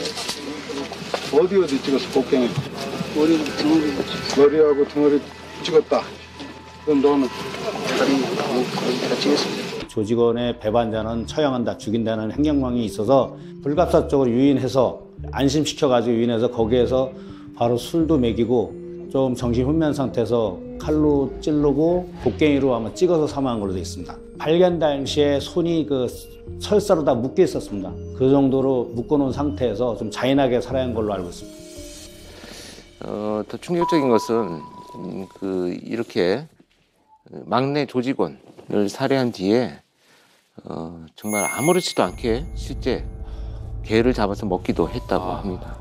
어디 어디 찍어서 곡괭이? 머리, 등어리. 머리하고 등어리 찍었다. 그럼 너는 다리, 다 찍었습니다. 조직원의 배반자는 처형한다, 죽인다는 행정망이 있어서 불갑사적으로 유인해서 안심시켜가지고 유인해서 거기에서 바로 술도 먹이고 좀 정신 훈면 상태에서 칼로 찌르고 곡괭이로 아마 찍어서 사망한 걸로 되어 있습니다. 발견 당시에 손이 그 설사로 다 묶여 있었습니다. 그 정도로 묶어놓은 상태에서 좀 잔인하게 살해한 걸로 알고 있습니다. 어, 더 충격적인 것은 음, 그 이렇게 막내 조직원을 살해한 뒤에 어, 정말 아무렇지도 않게 실제 개를 잡아서 먹기도 했다고 아. 합니다.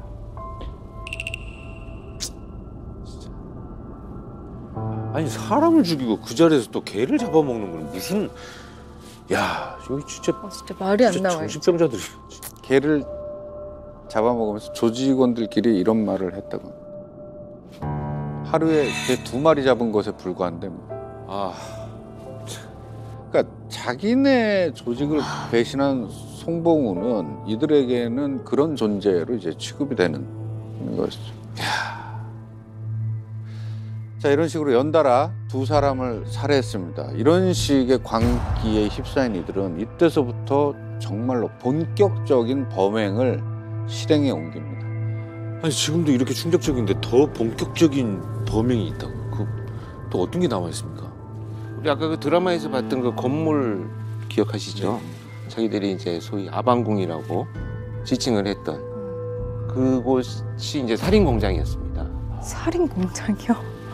아니 사람을 죽이고 그 자리에서 또 개를 잡아먹는 건 무슨 야 여기 진짜 어, 진짜 말이 안 나와요. 정신병자들이. 개를 잡아먹으면서 조직원들끼리 이런 말을 했다고. 하루에 개 두 마리 잡은 것에 불과한데 뭐. 아, 그러니까 자기네 조직을 배신한 송봉우는 이들에게는 그런 존재로 이제 취급이 되는 것이죠. 자, 이런 식으로 연달아 두 사람을 살해했습니다. 이런 식의 광기에 휩싸인 이들은 이때서부터 정말로 본격적인 범행을 실행에 옮깁니다. 아니 지금도 이렇게 충격적인데 더 본격적인 범행이 있다고? 그 또 어떤 게 나와 있습니까? 우리 아까 그 드라마에서 봤던 그 건물 기억하시죠? 네. 자기들이 이제 소위 아방궁이라고 지칭을 했던 그곳이 이제 살인 공장이었습니다. 살인 공장이요?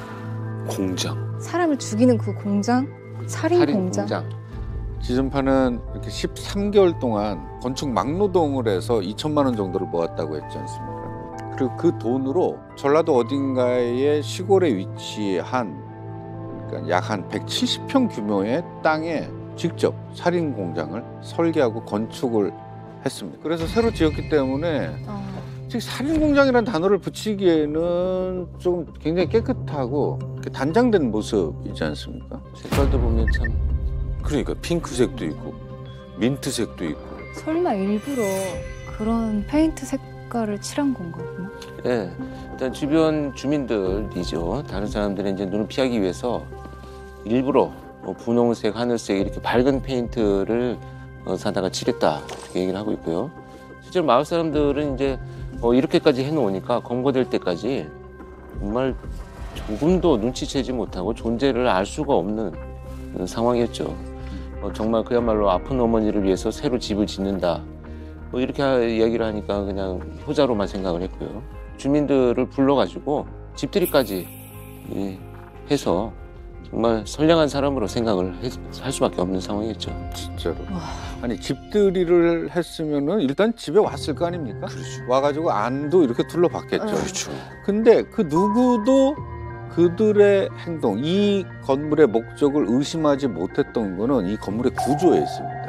공장. 사람을 죽이는 그 공장? 살인, 살인 공장? 공장. 지전파는 이렇게 십삼 개월 동안 건축 막노동을 해서 이천만 원 정도를 모았다고 했지 않습니까? 그리고 그 돈으로 전라도 어딘가의 시골에 위치한 그러니까 약 한 백칠십 평 규모의 땅에 직접 살인 공장을 설계하고 건축을 했습니다. 그래서 새로 지었기 때문에 어. 즉 살인 공장이라는 단어를 붙이기에는 좀 굉장히 깨끗하고 단장된 모습이지 않습니까? 색깔도 보면 참 그러니까 핑크색도 있고 민트색도 있고. 설마 일부러 그런 페인트 색깔을 칠한 건가요? 네, 일단 주변 주민들이죠. 다른 사람들은 이제 눈을 피하기 위해서 일부러 뭐 분홍색, 하늘색 이렇게 밝은 페인트를 어, 사다가 칠했다 이렇게 얘기를 하고 있고요. 실제로 마을 사람들은 이제 어, 이렇게까지 해놓으니까 검거될 때까지 정말 조금도 눈치채지 못하고 존재를 알 수가 없는 그런 상황이었죠. 어, 정말 그야말로 아픈 어머니를 위해서 새로 집을 짓는다. 뭐 이렇게 이야기를 하니까 그냥 효자로만 생각을 했고요. 주민들을 불러가지고 집들이까지 예, 해서 정말 선량한 사람으로 생각을 해, 할 수밖에 없는 상황이었죠. 진짜로. 아니 집들이를 했으면은 일단 집에 왔을 거 아닙니까? 그렇죠. 와가지고 안도 이렇게 둘러봤겠죠. 그렇죠. 근데 그 누구도 그들의 행동, 이 건물의 목적을 의심하지 못했던 거는 이 건물의 구조에 있습니다.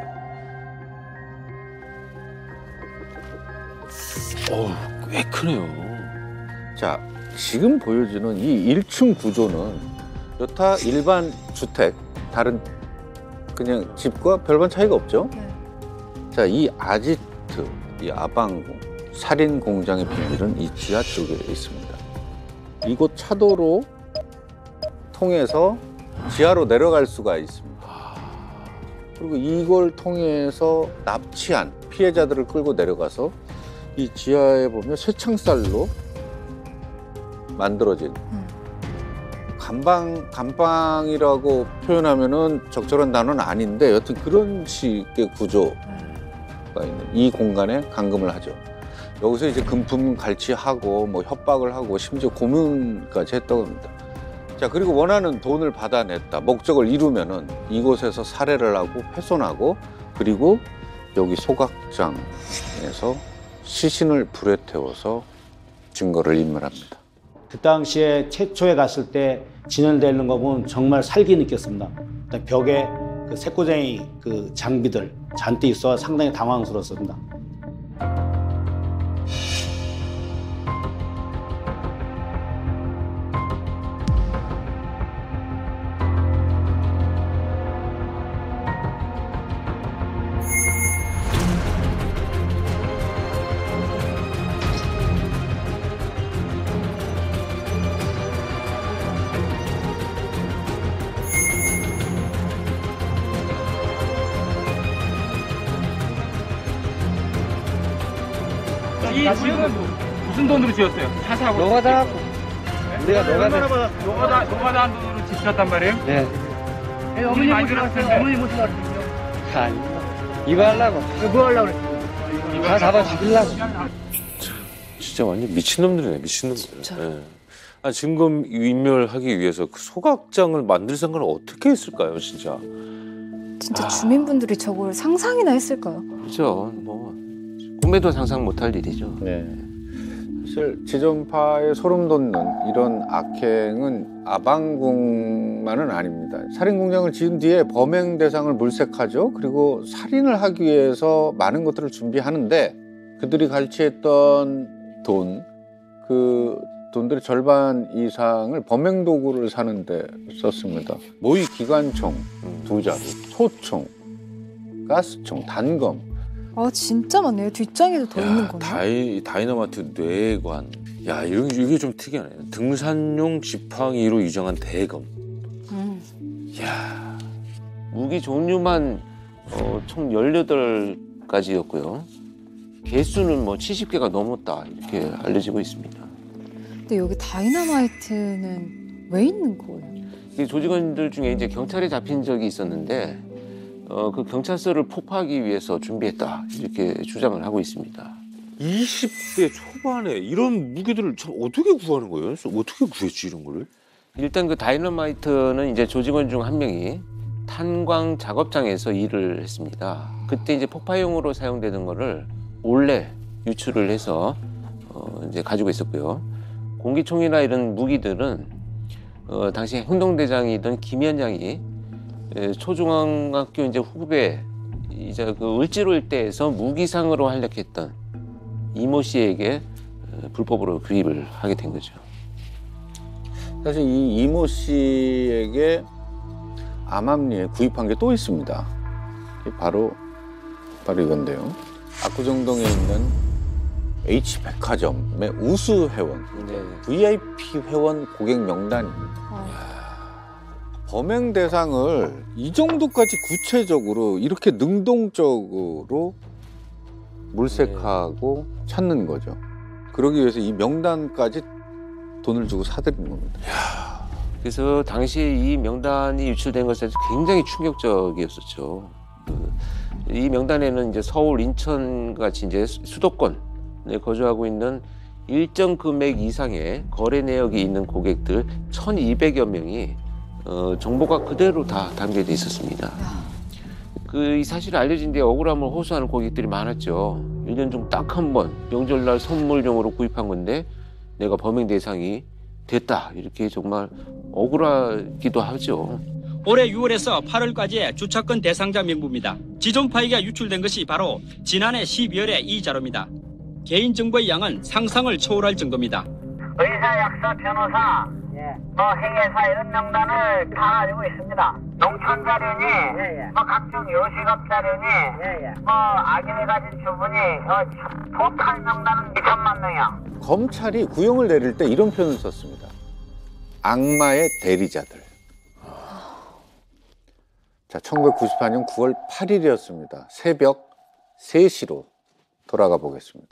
어, 꽤 크네요. 자, 지금 보여지는 이 일 층 구조는 여타 일반 주택, 다른 그냥 집과 별반 차이가 없죠? 네. 자, 이 아지트, 이 아방궁, 살인 공장의 비밀은 이 지하 쪽에 있습니다. 이곳 차도로 통해서 지하로 내려갈 수가 있습니다. 그리고 이걸 통해서 납치한 피해자들을 끌고 내려가서 이 지하에 보면 쇠창살로 만들어진 감방, 감방이라고 표현하면은 적절한 단어는 아닌데 여튼 그런 식의 구조가 있는 이 공간에 감금을 하죠. 여기서 이제 금품 갈취하고 뭐 협박을 하고 심지어 고문까지 했다고 합니다. 자, 그리고 원하는 돈을 받아냈다. 목적을 이루면은 이곳에서 살해를 하고 훼손하고 그리고 여기 소각장에서 시신을 불에 태워서 증거를 인멸합니다. 그 당시에 최초에 갔을 때 진열되어 있는 거 보면 정말 살기 느꼈습니다. 벽에 그 색고쟁이 그 장비들 잔뜩 있어 상당히 당황스러웠습니다. 이 집은 무슨 돈으로 지었어요? 차 사고. 노가다. 우리가 노가다. 노가다, 노가다 한 돈으로 집 지었단 말이에요? 네. 네, 어머니 무슨 말씀이세요? 어머니 무슨 말씀이세요? 아니, 이거 하려고. 이거 뭐 하려고 그랬어요? 다 잡아 죽이려고. 진짜 완전 미친놈들이네, 미친놈들. 네. 아, 증거 인멸하기 위해서 그 소각장을 만들 생각을 어떻게 했을까요, 진짜? 진짜 아. 주민분들이 저걸 상상이나 했을까요? 그렇죠. 뭐 꿈에도 상상 못할 일이죠. 네. 사실 지존파에 소름 돋는 이런 악행은 아방궁만은 아닙니다. 살인 공장을 지은 뒤에 범행 대상을 물색하죠. 그리고 살인을 하기 위해서 많은 것들을 준비하는데 그들이 갈취했던 돈, 그 돈들의 절반 이상을 범행 도구를 사는데 썼습니다. 모의 기관총 두 자루, 소총, 가스총, 단검. 아 진짜 많네요. 뒷장에도 더 있는 거네. 다이, 다이너마트 뇌관. 야, 이런, 이게 좀 특이하네. 등산용 지팡이로 유정한 대검. 음. 야 무기 종류만 어, 총 열여덟 가지였고요. 개수는 뭐 칠십 개가 넘었다 이렇게 알려지고 있습니다. 근데 여기 다이너마이트는 왜 있는 거예요? 이 조직원들 중에 이제 경찰에 잡힌 적이 있었는데 어, 그 경찰서를 폭파하기 위해서 준비했다 이렇게 주장을 하고 있습니다. 이십 대 초반에 이런 무기들을 참 어떻게 구하는 거예요? 어떻게 구했지 이런 거를? 일단 그 다이너마이트는 이제 조직원 중 한 명이 탄광 작업장에서 일을 했습니다. 그때 이제 폭파용으로 사용되는 거를 몰래 유출을 해서 어, 이제 가지고 있었고요. 공기총이나 이런 무기들은 어, 당시 행동대장이던 김현장이 초중학교 이제 후배 이제 그 을지로 일대에서 무기상으로 활약했던 이모 씨에게 불법으로 구입을 하게 된 거죠. 사실 이 이모 씨에게 암암리에 구입한 게 또 있습니다. 바로 바로 이건데요. 압구정동에 있는 H백화점의 우수 회원, 네. 브이아이피 회원 고객 명단입니다. 어. 범행 대상을 이 정도까지 구체적으로 이렇게 능동적으로 물색하고 네. 찾는 거죠. 그러기 위해서 이 명단까지 돈을 주고 사들이는 겁니다. 야. 그래서 당시에 이 명단이 유출된 것에 굉장히 충격적이었었죠. 그, 이 명단에는 이제 서울, 인천 같이 이제 수도권에 거주하고 있는 일정 금액 이상의 거래 내역이 있는 고객들 천이백여 명이 어, 정보가 그대로 다 담겨져 있었습니다. 그 이 사실이 알려진 뒤에 억울함을 호소하는 고객들이 많았죠. 일 년 중 딱 한 번 명절날 선물용으로 구입한 건데 내가 범행 대상이 됐다. 이렇게 정말 억울하기도 하죠. 올해 유월에서 팔월까지의 주차권 대상자 명부입니다. 지존파에게 유출된 것이 바로 지난해 십이월의 이 자료입니다. 개인정보의 양은 상상을 초월할 정도입니다. 의사, 약사, 변호사, 예. 뭐 행예사 이런 명단을 다 가지고 있습니다. 농촌 자료니, 예, 예. 뭐 각종 요식업 자료니, 예, 예. 뭐 아기를 가진 주부니, 어, 토탈 명단은 이천만 명이야. 검찰이 구형을 내릴 때 이런 표현을 썼습니다. 악마의 대리자들. 자, 천구백구십팔 년 구월 팔일이었습니다. 새벽 세 시로 돌아가 보겠습니다.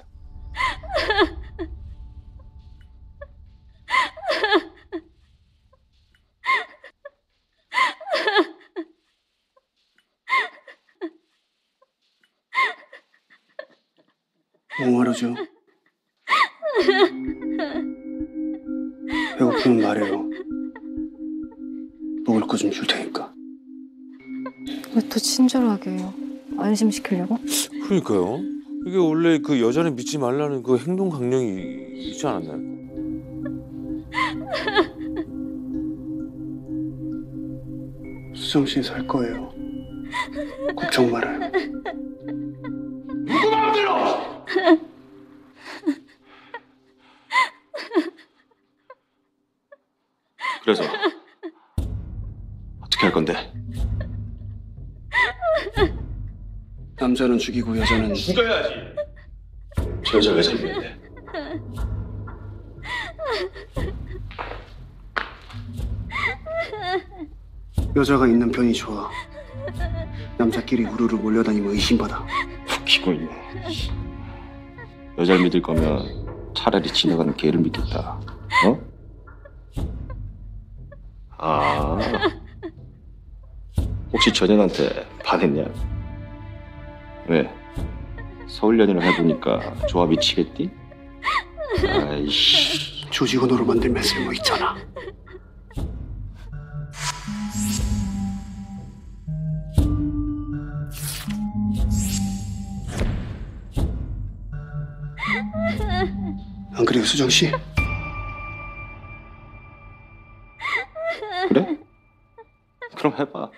뭐하러죠? 배고프면 말해요. 먹을 거 좀 줄 테니까. 왜 또 친절하게 해요? 안심시키려고? 그러니까요. 이게 원래 그 여자는 믿지 말라는 그 행동 강령이 있지 않았나요? 수정 씨 살 거예요. 걱정 말아요. 누구 마음대로! 그래서 어떻게 할 건데? 남자는 죽이고 여자는 죽여야지. 저 여자 왜 살리는데? 여자가 있는 편이 좋아. 남자끼리 우르르 몰려다니면 의심받아. 웃기고 있네. 여자를 믿을 거면 차라리 지나가는 개를 믿겠다. 어? 아, 혹시 전현한테 반했냐? 왜? 서울 연인을 해보니까 조합이 미치겠디? 아이씨. 조직원으로 만들면 쓸모 있잖아. 안 그래요, 수정 씨? 그래? 그럼 해봐.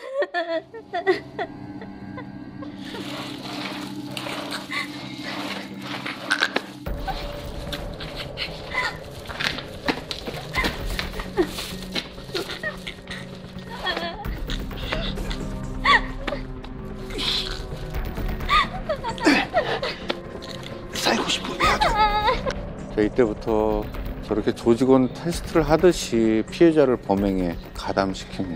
살고 싶으면 해야 돼. 자, 이때부터 저렇게 조직원 테스트를 하듯이 피해자를 범행에 가담시킵니다.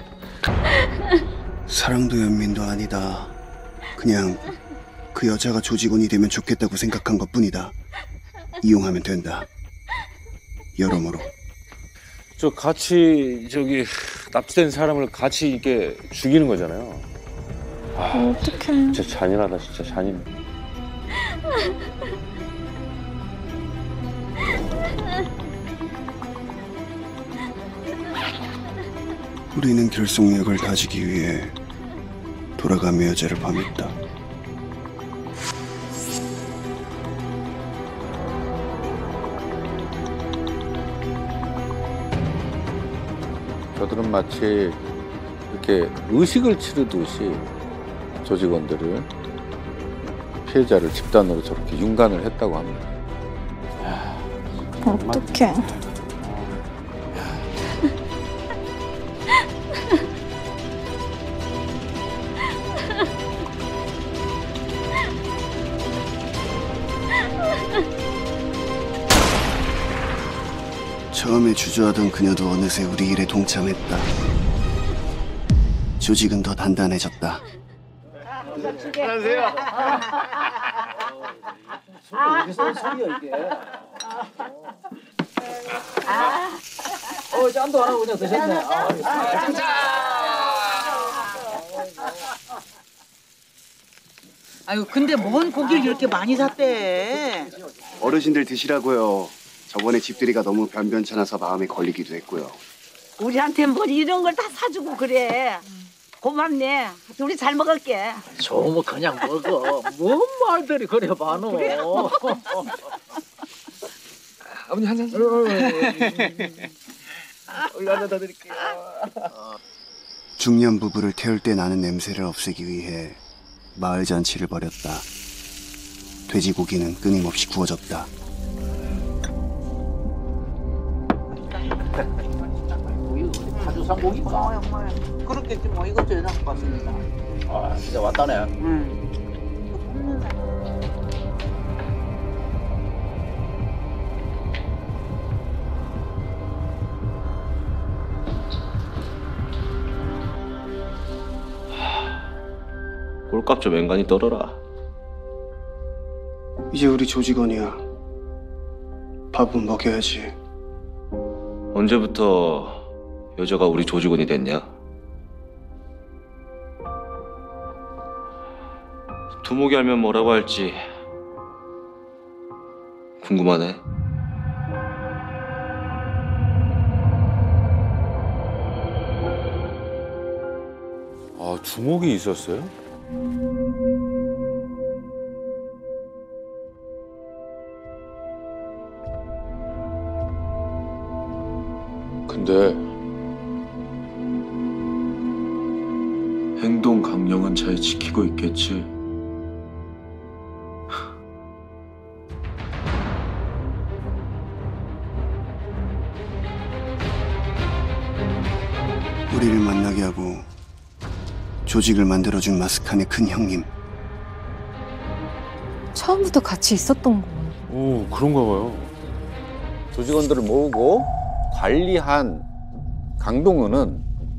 사랑도 연민도 아니다. 그냥 그 여자가 조직원이 되면 좋겠다고 생각한 것뿐이다. 이용하면 된다. 여러모로. 저 같이 저기 납치된 사람을 같이 이렇게 죽이는 거잖아요. 아, 어떡해. 진짜 잔인하다, 진짜 잔인. 우리는 결속력을 다지기 위해 돌아가며 여자를 범했다. 저들은 마치 이렇게 의식을 치르듯이 조직원들을 피해자를 집단으로 저렇게 윤관을 했다고 합니다. 어떡해. 처음에 주저하던 그녀도 어느새 우리 일에 동참했다. 조직은 더 단단해졌다. 안녕하세요. 어디서 소리야 이게? 어, 짬도 안 하고 그냥 드셨네. 아유, 근데 뭔 고기를 이렇게 많이 샀대? 어르신들 드시라고요. 저번에 집들이가 너무 변변찮아서 마음에 걸리기도 했고요. 우리한테 뭐 이런 걸 다 사주고 그래. 고맙네. 우리 잘 먹을게. 저뭐 그냥 먹어. 뭔 말들이 그래 많어. 그래. 아버님 한 잔. 우리 하나 더 드릴게요. 중년 부부를 태울 때 나는 냄새를 없애기 위해 마을 잔치를 벌였다. 돼지고기는 끊임없이 구워졌다. 파주산 고기인가? 그렇겠지 뭐. 이것도 예상 봤습니다. 아 진짜 왔다네. 응. 꼴값 좀 앵간히 떨어라. 이제 우리 조직원이야. 밥은 먹여야지. 언제부터 여자가 우리 조직원이 됐냐? 두목이 알면 뭐라고 할지 궁금하네. 아, 주목이 있었어요? 근데 행동 강령은 잘 지키고 있겠지. 우리를 만나게 하고 조직을 만들어준 마스칸의 큰 형님. 처음부터 같이 있었던 거. 오, 그런가 봐요. 조직원들을 모으고 관리한 강동은은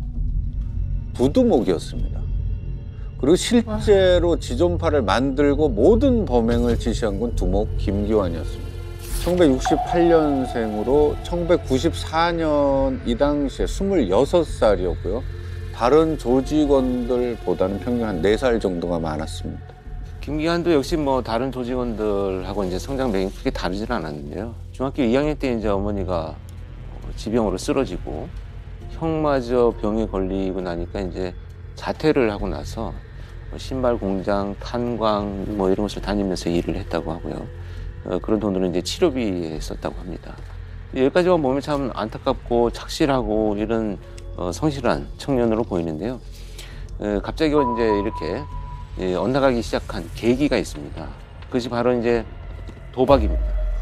부두목이었습니다. 그리고 실제로 지존파를 만들고 모든 범행을 지시한 건 두목 김기환이었습니다. 천구백육십팔 년생으로 천구백구십사 년 이 당시에 스물여섯 살이었고요. 다른 조직원들보다는 평균 한 네 살 정도가 많았습니다. 김기환도 역시 뭐 다른 조직원들하고 이제 성장 배경이 크게 다르진 않았는데요. 중학교 이 학년 때 이제 어머니가 지병으로 쓰러지고 형마저 병에 걸리고 나니까 이제 자퇴를 하고 나서 신발 공장, 탄광 뭐 이런 것을 다니면서 일을 했다고 하고요. 어, 그런 돈으로 이제 치료비에 썼다고 합니다. 여기까지만 보면 참 안타깝고 착실하고 이런 어, 성실한 청년으로 보이는데요. 에, 갑자기 이제 이렇게 예, 엇나가기 시작한 계기가 있습니다. 그것이 바로 이제 도박입니다.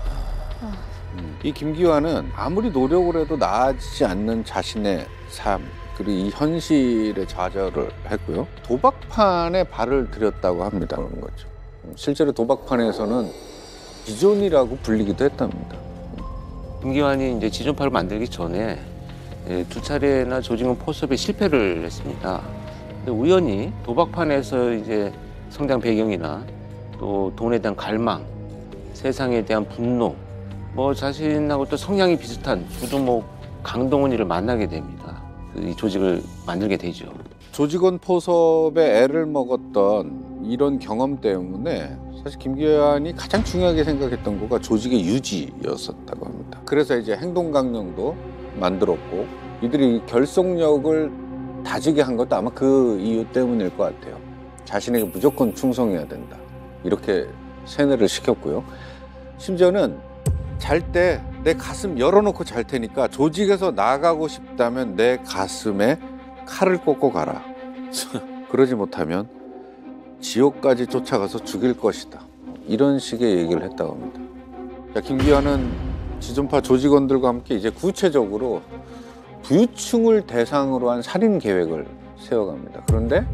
이 김기환은 아무리 노력을 해도 나아지지 않는 자신의 삶, 그리고 이 현실에 좌절을 했고요. 도박판에 발을 들였다고 합니다. 그런 거죠. 실제로 도박판에서는 지존이라고 불리기도 했답니다. 김기환이 이제 지존파를 만들기 전에 두 차례나 조직은 포섭에 실패를 했습니다. 근데 우연히 도박판에서 이제 성장 배경이나 또 돈에 대한 갈망, 세상에 대한 분노, 뭐 자신하고 또 성향이 비슷한 두두목 강동원이를 만나게 됩니다. 이 조직을 만들게 되죠. 조직원 포섭에 애를 먹었던 이런 경험 때문에 사실 김기환이 가장 중요하게 생각했던 거가 조직의 유지였었다고 합니다. 그래서 이제 행동강령도 만들었고 이들이 결속력을 다지게 한 것도 아마 그 이유 때문일 것 같아요. 자신에게 무조건 충성해야 된다. 이렇게 세뇌를 시켰고요. 심지어는 잘 때 내 가슴 열어놓고 잘 테니까 조직에서 나가고 싶다면 내 가슴에 칼을 꽂고 가라. 그러지 못하면 지옥까지 쫓아가서 죽일 것이다. 이런 식의 얘기를 했다고 합니다. 자, 김기환은 지존파 조직원들과 함께 이제 구체적으로 부유층을 대상으로 한 살인 계획을 세워갑니다. 그런데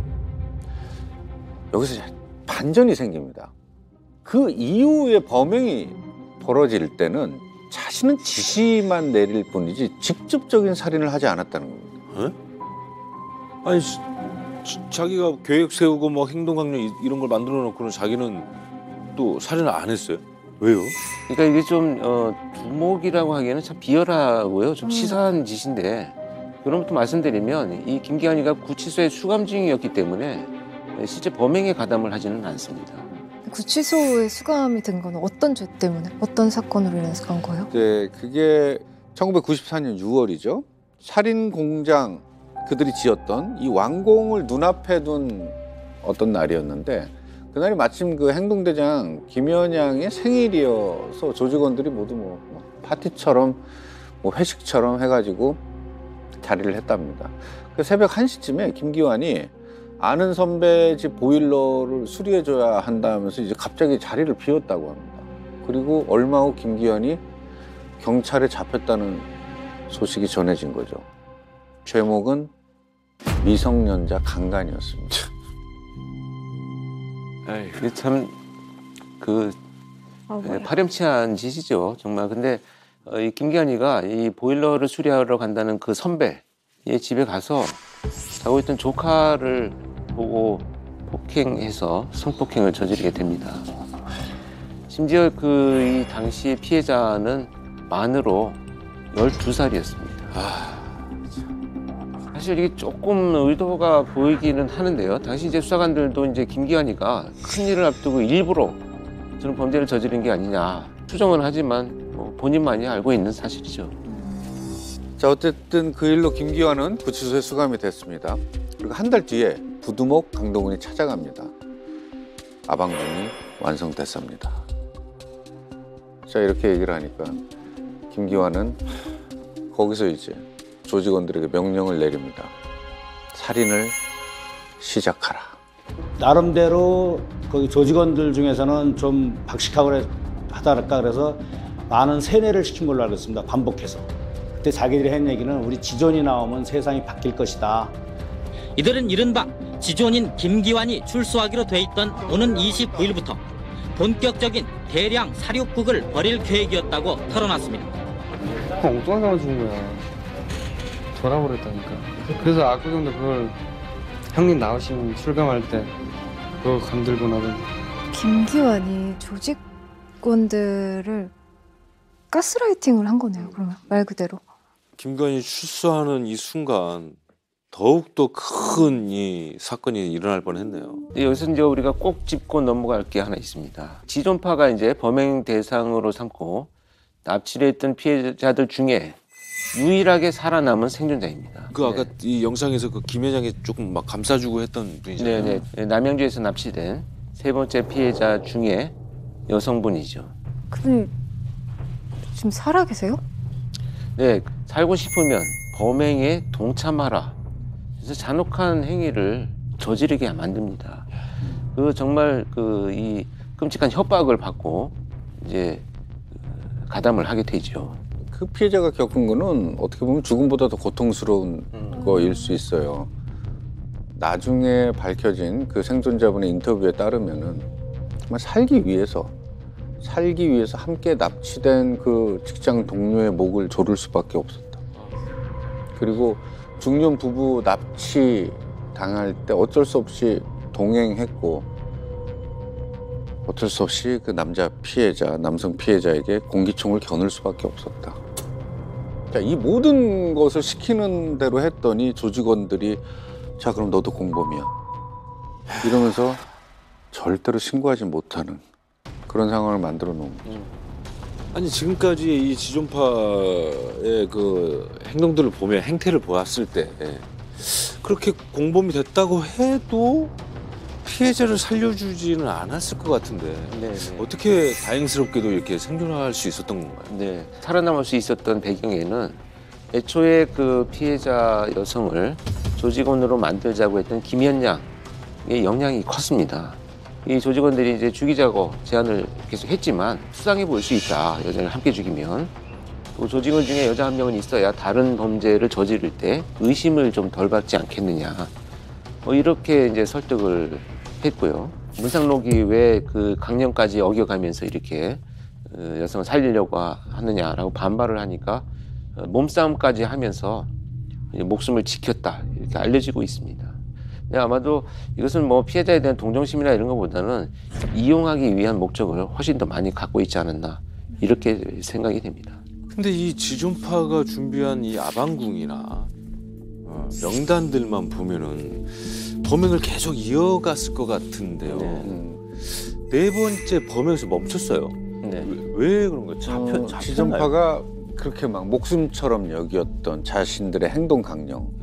여기서 반전이 생깁니다. 그 이후에 범행이 벌어질 때는 자신은 지시만 내릴 뿐이지 직접적인 살인을 하지 않았다는 겁니다. 에? 아니 지, 지, 자기가 계획 세우고 뭐 행동강령 이런 걸 만들어 놓고는 자기는 또 살인을 안 했어요? 왜요? 그러니까 이게 좀 어, 두목이라고 하기에는 참 비열하고요, 좀 치사한 짓인데 그런 것도 말씀드리면 이 김기환이가 구치소의 수감 중이었기 때문에 실제 범행에 가담을 하지는 않습니다. 구치소에 수감이 된 건 어떤 죄 때문에, 어떤 사건으로 인해서 간 거예요? 네, 그게 천구백구십사 년 유월이죠. 살인 공장 그들이 지었던 이 완공을 눈앞에 둔 어떤 날이었는데 그날이 마침 그 행동대장 김현양의 생일이어서 조직원들이 모두 뭐, 뭐 파티처럼 뭐 회식처럼 해가지고 자리를 했답니다. 그 새벽 한 시쯤에 김기환이 아는 선배 집 보일러를 수리해줘야 한다면서 이제 갑자기 자리를 비웠다고 합니다. 그리고 얼마 후 김기환이 경찰에 잡혔다는 소식이 전해진 거죠. 죄목은 미성년자 강간이었습니다. 이게 참 그 아, 파렴치한 짓이죠, 정말. 근데 이 김기환이가 이 보일러를 수리하러 간다는 그 선배의 집에 가서 자고 있던 조카를 보고 폭행해서 성폭행을 저지르게 됩니다. 심지어 그 이 당시 피해자는 만으로 열두 살이었습니다. 사실 이게 조금 의도가 보이기는 하는데요. 당시 이제 수사관들도 이제 김기환이가 큰 일을 앞두고 일부러 저런 범죄를 저지른 게 아니냐 추정은 하지만 뭐 본인만이 알고 있는 사실이죠. 자, 어쨌든 그 일로 김기환은 구치소에 수감이 됐습니다. 그리고 한 달 뒤에 부두목 강동원이 찾아갑니다. 아방궁이 완성됐습니다. 자, 이렇게 얘기를 하니까 김기환은 거기서 이제 조직원들에게 명령을 내립니다. 살인을 시작하라. 나름대로 거기 조직원들 중에서는 좀 박식하고 하다랄까 그래서 많은 세뇌를 시킨 걸로 알고 있습니다. 반복해서. 그때 자기들이 한 얘기는 우리 지존이 나오면 세상이 바뀔 것이다. 이들은 이른바 지존인 김기환이 출소하기로 돼 있던 오는 이십구 일부터 본격적인 대량 사륙극을 벌일 계획이었다고 털어놨습니다. 엉뚱한 사람 죽은 거야. 돌아버렸다니까. 그래서 압구정도 그걸 형님 나오시면 출감할 때 그거 감들고 나더니. 김기환이 조직원들을 가스라이팅을 한 거네요, 그러면 말 그대로. 김기환이 출소하는 이 순간 더욱더 큰 이 사건이 일어날 뻔했네요. 여기서 이제 우리가 꼭 짚고 넘어갈 게 하나 있습니다. 지존파가 이제 범행 대상으로 삼고 납치를 했던 피해자들 중에 유일하게 살아남은 생존자입니다. 그 아까 네. 이 영상에서 그 김현양이 조금 막 감싸주고 했던 분이잖아요. 네네. 남양주에서 납치된 세 번째 피해자 중에 여성분이죠. 근데 지금 살아 계세요? 네, 살고 싶으면 범행에 동참하라. 그래서 잔혹한 행위를 저지르게 만듭니다. 그 정말 그 이 끔찍한 협박을 받고 이제 가담을 하게 되죠. 그 피해자가 겪은 거는 어떻게 보면 죽음보다 더 고통스러운 음. 거일 수 있어요. 나중에 밝혀진 그 생존자분의 인터뷰에 따르면은 정말 살기 위해서 살기 위해서 함께 납치된 그 직장 동료의 목을 조를 수밖에 없었다. 그리고 중년 부부 납치 당할 때 어쩔 수 없이 동행했고 어쩔 수 없이 그 남자 피해자, 남성 피해자에게 공기총을 겨눌 수밖에 없었다. 자, 이 모든 것을 시키는 대로 했더니 조직원들이 자, 그럼 너도 공범이야. 이러면서 절대로 신고하지 못하는 그런 상황을 만들어 놓은 거죠. 아니 지금까지 이 지존파의 그 행동들을 보면 행태를 보았을 때 그렇게 공범이 됐다고 해도 피해자를 살려주지는 않았을 것 같은데 네네. 어떻게 다행스럽게도 이렇게 생존할 수 있었던 건가요? 네, 살아남을 수 있었던 배경에는 애초에 그 피해자 여성을 조직원으로 만들자고 했던 김현양의 영향이 컸습니다. 이 조직원들이 이제 죽이자고 제안을 계속 했지만 수상해 보일 수 있다. 여자를 함께 죽이면. 또 조직원 중에 여자 한 명은 있어야 다른 범죄를 저지를 때 의심을 좀 덜 받지 않겠느냐. 뭐 이렇게 이제 설득을 했고요. 문상록이 왜 그 강령까지 어겨가면서 이렇게 여성을 살리려고 하느냐라고 반발을 하니까 몸싸움까지 하면서 목숨을 지켰다. 이렇게 알려지고 있습니다. 네, 아마도 이것은 뭐 피해자에 대한 동정심이나 이런 것보다는 이용하기 위한 목적을 훨씬 더 많이 갖고 있지 않았나 이렇게 생각이 됩니다. 근데 이 지존파가 준비한 이 아방궁이나 어, 명단들만 보면은 범행을 계속 이어갔을 것 같은데요. 네, 네 번째 범행에서 멈췄어요. 네. 왜, 왜 그런 거예요? 잡혀, 어, 지존파가 그렇게 막 목숨처럼 여겼던 자신들의 행동 강령 네.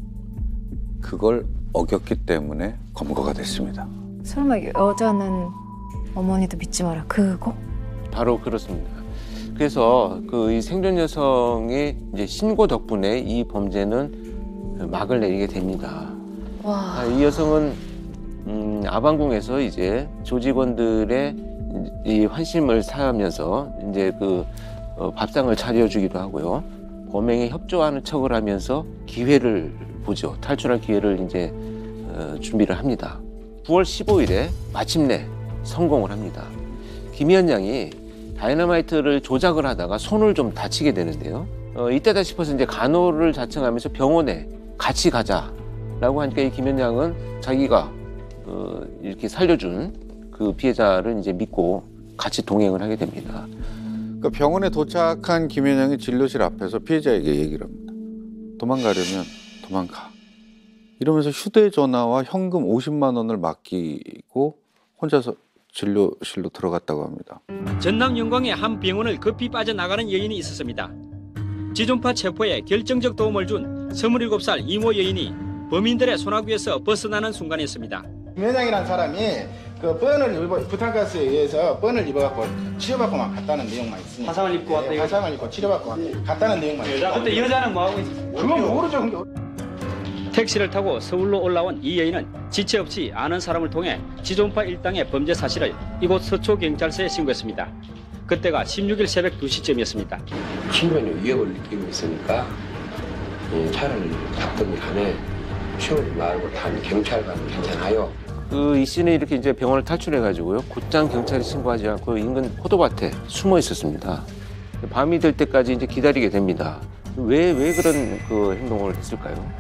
그걸 어겼기 때문에 검거가 됐습니다. 설마 여자는 어머니도 믿지 마라 그거? 바로 그렇습니다. 그래서 그 이 생존 여성의 이제 신고 덕분에 이 범죄는 막을 내리게 됩니다. 와. 이 여성은 음, 아방궁에서 이제 조직원들의 이 환심을 사하면서 이제 그 어, 밥상을 차려주기도 하고요. 범행에 협조하는 척을 하면서 기회를 보죠. 탈출할 기회를 이제 어, 준비를 합니다. 구월 십오일에 마침내 성공을 합니다. 김현양이 다이너마이트를 조작을 하다가 손을 좀 다치게 되는데요. 어, 이때다 싶어서 이제 간호를 자청하면서 병원에 같이 가자라고 하니까 이 김현양은 자기가 어, 이렇게 살려준 그 피해자를 이제 믿고 같이 동행을 하게 됩니다. 그러니까 병원에 도착한 김현양이 진료실 앞에서 피해자에게 얘기를 합니다. 도망가려면 도망가. 이러면서 휴대전화와 현금 오십만 원을 맡기고 혼자서 진료실로 들어갔다고 합니다. 전남 영광의 한 병원을 급히 빠져나가는 여인이 있었습니다. 지존파 체포에 결정적 도움을 준 스물일곱 살 이모 여인이 범인들의 손아귀에서 벗어나는 순간이었습니다. 김현양이라는 사람이 그 뻔을 입어 부탄가스에 의해서 뻔을 입어갖고 치료받고만 갔다는 내용만 있습니다. 화상을 입고 왔다. 네, 화상을 입고 치료받고 갔다는 내용만 있습니다. 그때 여자는 뭐 하고 있었어요? 그건 모르죠. 택시를 타고 서울로 올라온 이 여인은 지체 없이 아는 사람을 통해 지존파 일당의 범죄 사실을 이곳 서초경찰서에 신고했습니다. 그때가 십육일 새벽 두 시쯤이었습니다. 신변의 위협을 느끼고 있으니까 차를 잡든지 간에 치우지 말고 단 경찰 가면 괜찮아요. 그 이 씨는 이렇게 이제 병원을 탈출해가지고요. 곧장 경찰에 신고하지 않고 인근 포도밭에 숨어 있었습니다. 밤이 될 때까지 이제 기다리게 됩니다. 왜, 왜 그런 그 행동을 했을까요?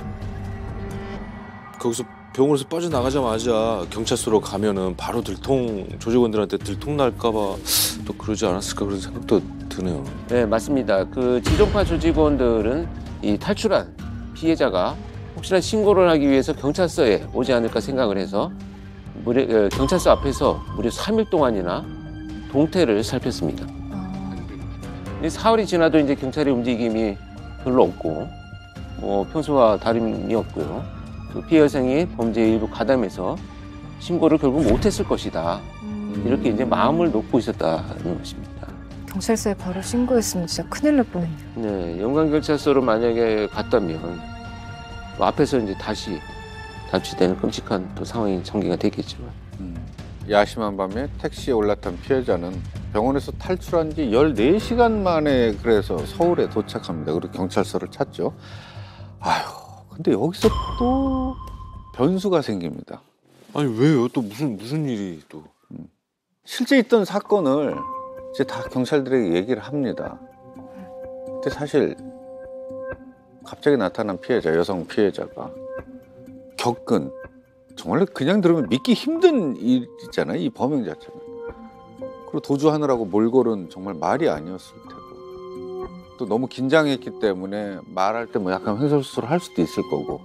거기서 병원에서 빠져나가자마자 경찰서로 가면은 바로 들통 조직원들한테 들통 날까봐 또 그러지 않았을까 그런 생각도 드네요. 네, 맞습니다. 그 지존파 조직원들은 이 탈출한 피해자가 혹시나 신고를 하기 위해서 경찰서에 오지 않을까 생각을 해서 무려, 경찰서 앞에서 무려 삼 일 동안이나 동태를 살폈습니다. 사흘이 지나도 이제 경찰의 움직임이 별로 없고 뭐 평소와 다름이 없고요. 그 피해 여성이 범죄 일부 가담해서 신고를 결국 못했을 것이다. 이렇게 이제 마음을 놓고 있었다는 것입니다. 경찰서에 바로 신고했으면 진짜 큰일 날 뻔했네요. 네, 영광경찰서로 만약에 갔다면 뭐 앞에서 이제 다시 납치되는 끔찍한 또 상황이 전개가 됐겠지만. 음. 야심한 밤에 택시에 올라탄 피해자는 병원에서 탈출한 지 열네 시간 만에 그래서 서울에 도착합니다. 그리고 경찰서를 찾죠. 아휴, 근데 여기서 또 변수가 생깁니다. 아니 왜요? 또 무슨 무슨 일이 또? 음. 실제 있던 사건을 이제 다 경찰들에게 얘기를 합니다. 근데 사실 갑자기 나타난 피해자, 여성 피해자가 겪은 정말 그냥 들으면 믿기 힘든 일이잖아요. 이 범행 자체는. 그리고 도주하느라고 몰골은 정말 말이 아니었을 테고 또 너무 긴장했기 때문에 말할 때 뭐 약간 횡설수설 할 수도 있을 거고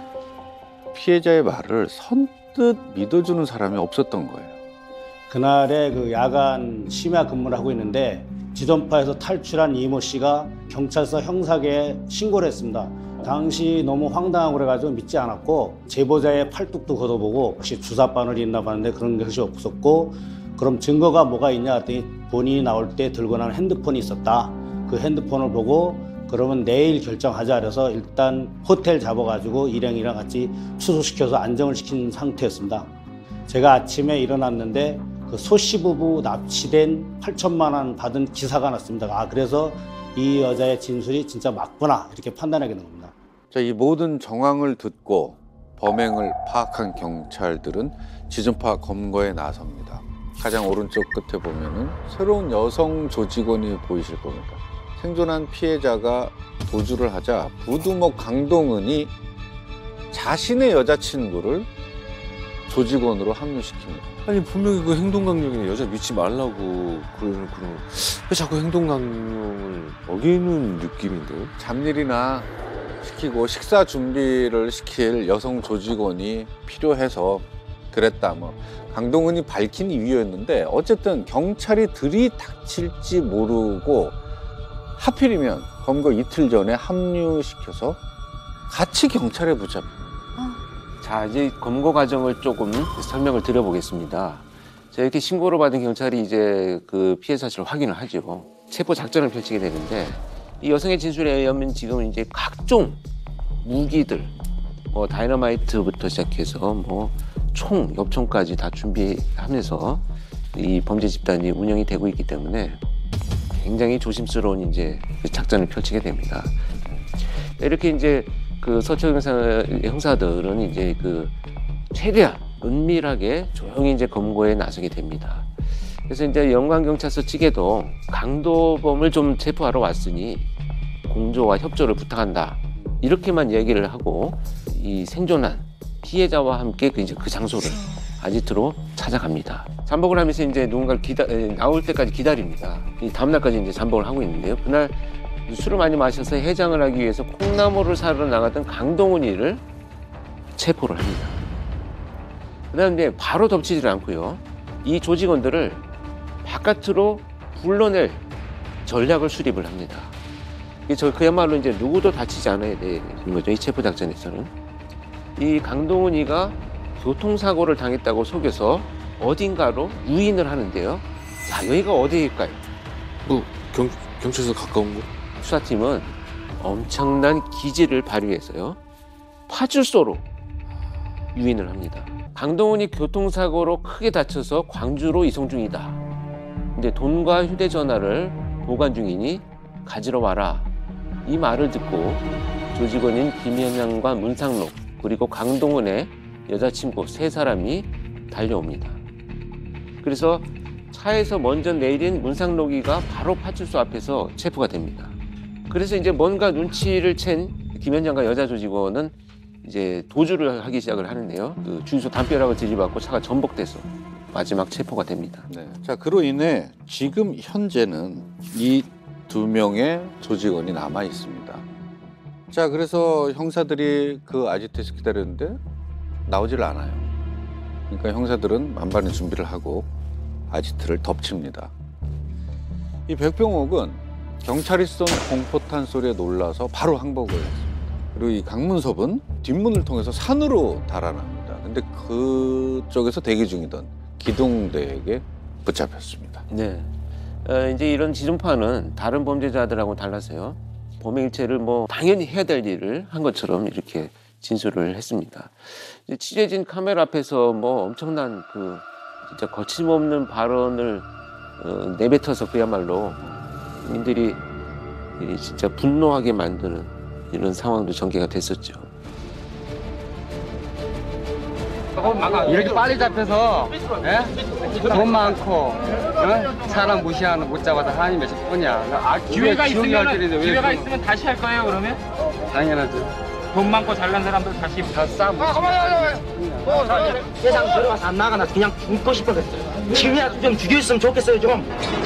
피해자의 말을 선뜻 믿어주는 사람이 없었던 거예요. 그날에 그 야간 심야 근무를 하고 있는데 지전파에서 탈출한 이모 씨가 경찰서 형사계에 신고를 했습니다. 당시 너무 황당하고 그래가지고 믿지 않았고 제보자의 팔뚝도 걷어보고 혹시 주사 바늘이 있나 봤는데 그런 것이 없었고 그럼 증거가 뭐가 있냐 했더니 본인이 나올 때 들고 나온 핸드폰이 있었다. 그 핸드폰을 보고 그러면 내일 결정하자 그래서 일단 호텔 잡아가지고 일행이랑 같이 추소시켜서 안정을 시킨 상태였습니다. 제가 아침에 일어났는데 그 소씨 부부 납치된 팔천만 원 받은 기사가 났습니다. 아 그래서 이 여자의 진술이 진짜 맞구나 이렇게 판단하게 된 겁니다. 자, 이 모든 정황을 듣고 범행을 파악한 경찰들은 지전파 검거에 나섭니다. 가장 오른쪽 끝에 보면은 새로운 여성 조직원이 보이실 겁니다. 생존한 피해자가 도주를 하자 부두목 강동은이 자신의 여자친구를 조직원으로 합류시킵니다. 아니 분명히 그 행동강령에 여자 믿지 말라고 그러는 그런 왜 자꾸 행동강령을 어기는 느낌인데요? 잡일이나 시키고 식사 준비를 시킬 여성 조직원이 필요해서 그랬다. 뭐 강동은이 밝힌 이유였는데 어쨌든 경찰이 들이닥칠지 모르고 하필이면 검거 이틀 전에 합류시켜서 같이 경찰에 붙잡힙니다. 자, 이제 검거 과정을 조금 설명을 드려보겠습니다. 자, 이렇게 신고를 받은 경찰이 이제 그 피해 사실을 확인을 하죠. 체포 작전을 펼치게 되는데 이 여성의 진술에 의하면 지금 이제 각종 무기들, 뭐 다이너마이트부터 시작해서 뭐 총, 엽총까지 다 준비하면서 이 범죄 집단이 운영이 되고 있기 때문에 굉장히 조심스러운 이제 작전을 펼치게 됩니다. 이렇게 이제 그 서초 형사, 형사들은 이제 그 최대한 은밀하게 조용히 이제 검거에 나서게 됩니다. 그래서 이제 영광경찰서 측에도 강도범을 좀 체포하러 왔으니 공조와 협조를 부탁한다. 이렇게만 얘기를 하고 이 생존한 피해자와 함께 그 이제 그 장소를 아지트로 찾아갑니다. 잠복을 하면서 이제 누군가를 기다, 나올 때까지 기다립니다. 이 다음날까지 이제 잠복을 하고 있는데요. 그날 술을 많이 마셔서 해장을 하기 위해서 콩나물을 사러 나갔던 강동훈이를 체포를 합니다. 그다음에 바로 덮치지를 않고요. 이 조직원들을 바깥으로 불러낼 전략을 수립을 합니다. 저 그야말로 이제 누구도 다치지 않아야 되는 거죠. 이 체포 작전에서는 이 강동훈이가 교통사고를 당했다고 속여서 어딘가로 유인을 하는데요. 자, 여기가 어디일까요? 뭐 경, 경찰서 가까운 거? 수사팀은 엄청난 기지를 발휘해서요. 파출소로 유인을 합니다. 강동훈이 교통사고로 크게 다쳐서 광주로 이송 중이다. 근데 돈과 휴대전화를 보관 중이니 가지러 와라. 이 말을 듣고 조직원인 김현양과 문상록 그리고 강동훈의 여자친구 세 사람이 달려옵니다. 그래서 차에서 먼저 내린 문상록이가 바로 파출소 앞에서 체포가 됩니다. 그래서 이제 뭔가 눈치를 챈 김현장과 여자 조직원은 이제 도주를 하기 시작을 하는데요. 그 주유소 담벼락을 들이받고 차가 전복돼서 마지막 체포가 됩니다. 네. 자, 그로 인해 지금 현재는 이 두 명의 조직원이 남아 있습니다. 자, 그래서 형사들이 그 아지트에서 기다렸는데 나오질 않아요. 그러니까 형사들은 만반의 준비를 하고 아지트를 덮칩니다. 이 백병옥은 경찰이 쏜 공포탄 소리에 놀라서 바로 항복을 했습니다. 그리고 이 강문섭은 뒷문을 통해서 산으로 달아납니다. 근데 그쪽에서 대기 중이던 기동대에게 붙잡혔습니다. 네. 어, 이제 이런 지존파는 다른 범죄자들하고 달라서요. 범행일체를 뭐 당연히 해야 될 일을 한 것처럼 이렇게 진술을 했습니다. 이제 취재진 카메라 앞에서 뭐 엄청난 그 진짜 거침없는 발언을 어, 내뱉어서 그야말로 국민들이 진짜 분노하게 만드는 이런 상황도 전개가 됐었죠. 이렇게 빨리 잡혀서 예? 돈 많고 어? 사람 무시하는 못 잡아서 한이 몇십 분이야. 아, 기회가 있으면 왜 기회가 또- 있으면 다시 할 거예요 그러면? 당연하죠. 돈 많고 잘난 사람들 다시 다 싸. 세상 들어가서 안 나가나 그냥 죽고 싶어졌어요. 지금이라도 좀 죽여줬으면 좋겠어요 좀.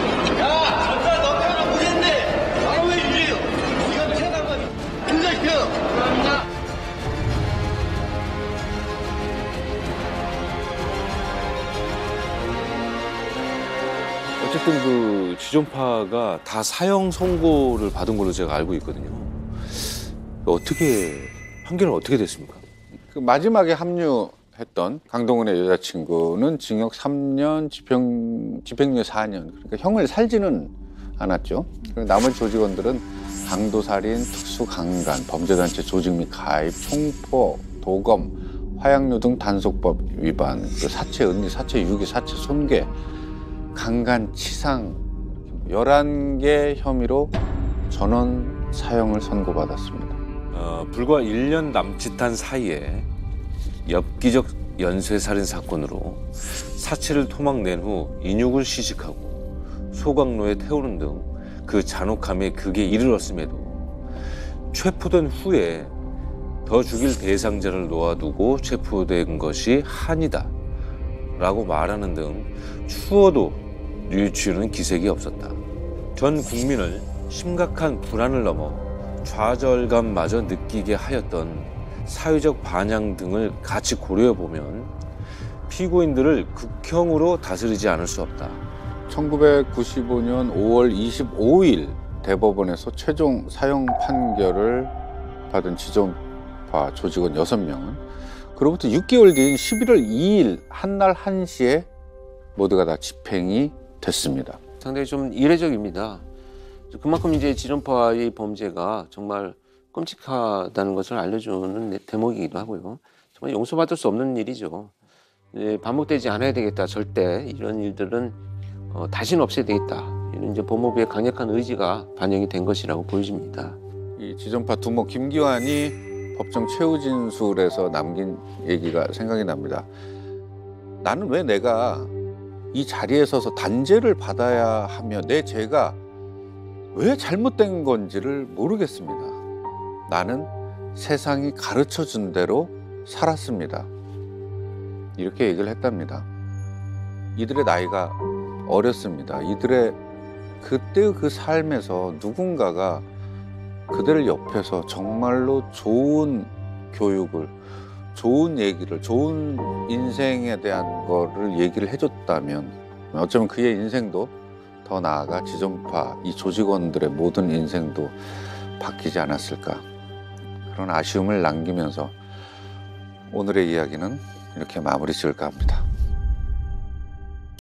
어쨌든 그 지존파가 다 사형 선고를 받은 걸로 제가 알고 있거든요. 어떻게 판결은 어떻게 됐습니까? 그 마지막에 합류했던 강동원의 여자친구는 징역 삼 년, 집행, 집행유예 사 년. 그러니까 형을 살지는 않았죠. 그리고 나머지 조직원들은 강도살인, 특수강간, 범죄단체 조직 및 가입, 총포, 도검, 화약류 등 단속법 위반, 그 사체 은리, 사체 유기, 사체 손괴, 강간, 치상 열한 개 혐의로 전원 사형을 선고받았습니다. 어, 불과 일 년 남짓한 사이에 엽기적 연쇄살인 사건으로 사체를 토막낸 후 인육을 시식하고 소각로에 태우는 등 그 잔혹함에 극에 이르렀음에도 체포된 후에 더 죽일 대상자를 놓아두고 체포된 것이 한이다 라고 말하는 등 추워도 뉘우치는 기색이 없었다. 전 국민을 심각한 불안을 넘어 좌절감마저 느끼게 하였던 사회적 반향 등을 같이 고려해보면 피고인들을 극형으로 다스리지 않을 수 없다. 천구백구십오 년 오월 이십오일 대법원에서 최종 사형 판결을 받은 지존파 조직원 여섯 명은 그로부터 육 개월 뒤인 십일월 이일 한날 한시에 모두가 다 집행이 됐습니다. 상당히 좀 이례적입니다. 그만큼 이제 지존파의 범죄가 정말 끔찍하다는 것을 알려주는 대목이기도 하고요. 정말 용서받을 수 없는 일이죠. 이제 반복되지 않아야 되겠다. 절대 이런 일들은 어, 다시는 없애야 되겠다. 이런 이제 법무부의 강력한 의지가 반영이 된 것이라고 보여집니다. 이 지존파 두목 김기환이 법정 최후 진술에서 남긴 얘기가 생각이 납니다. 나는 왜 내가 이 자리에 서서 단죄를 받아야 하며 내 죄가 왜 잘못된 건지를 모르겠습니다. 나는 세상이 가르쳐준 대로 살았습니다. 이렇게 얘기를 했답니다. 이들의 나이가 어렸습니다. 이들의 그때의 그 삶에서 누군가가 그들을 옆에서 정말로 좋은 교육을, 좋은 얘기를, 좋은 인생에 대한 거를 얘기를 해줬다면 어쩌면 그의 인생도 더 나아가 지존파 이 조직원들의 모든 인생도 바뀌지 않았을까, 그런 아쉬움을 남기면서 오늘의 이야기는 이렇게 마무리 지을까 합니다.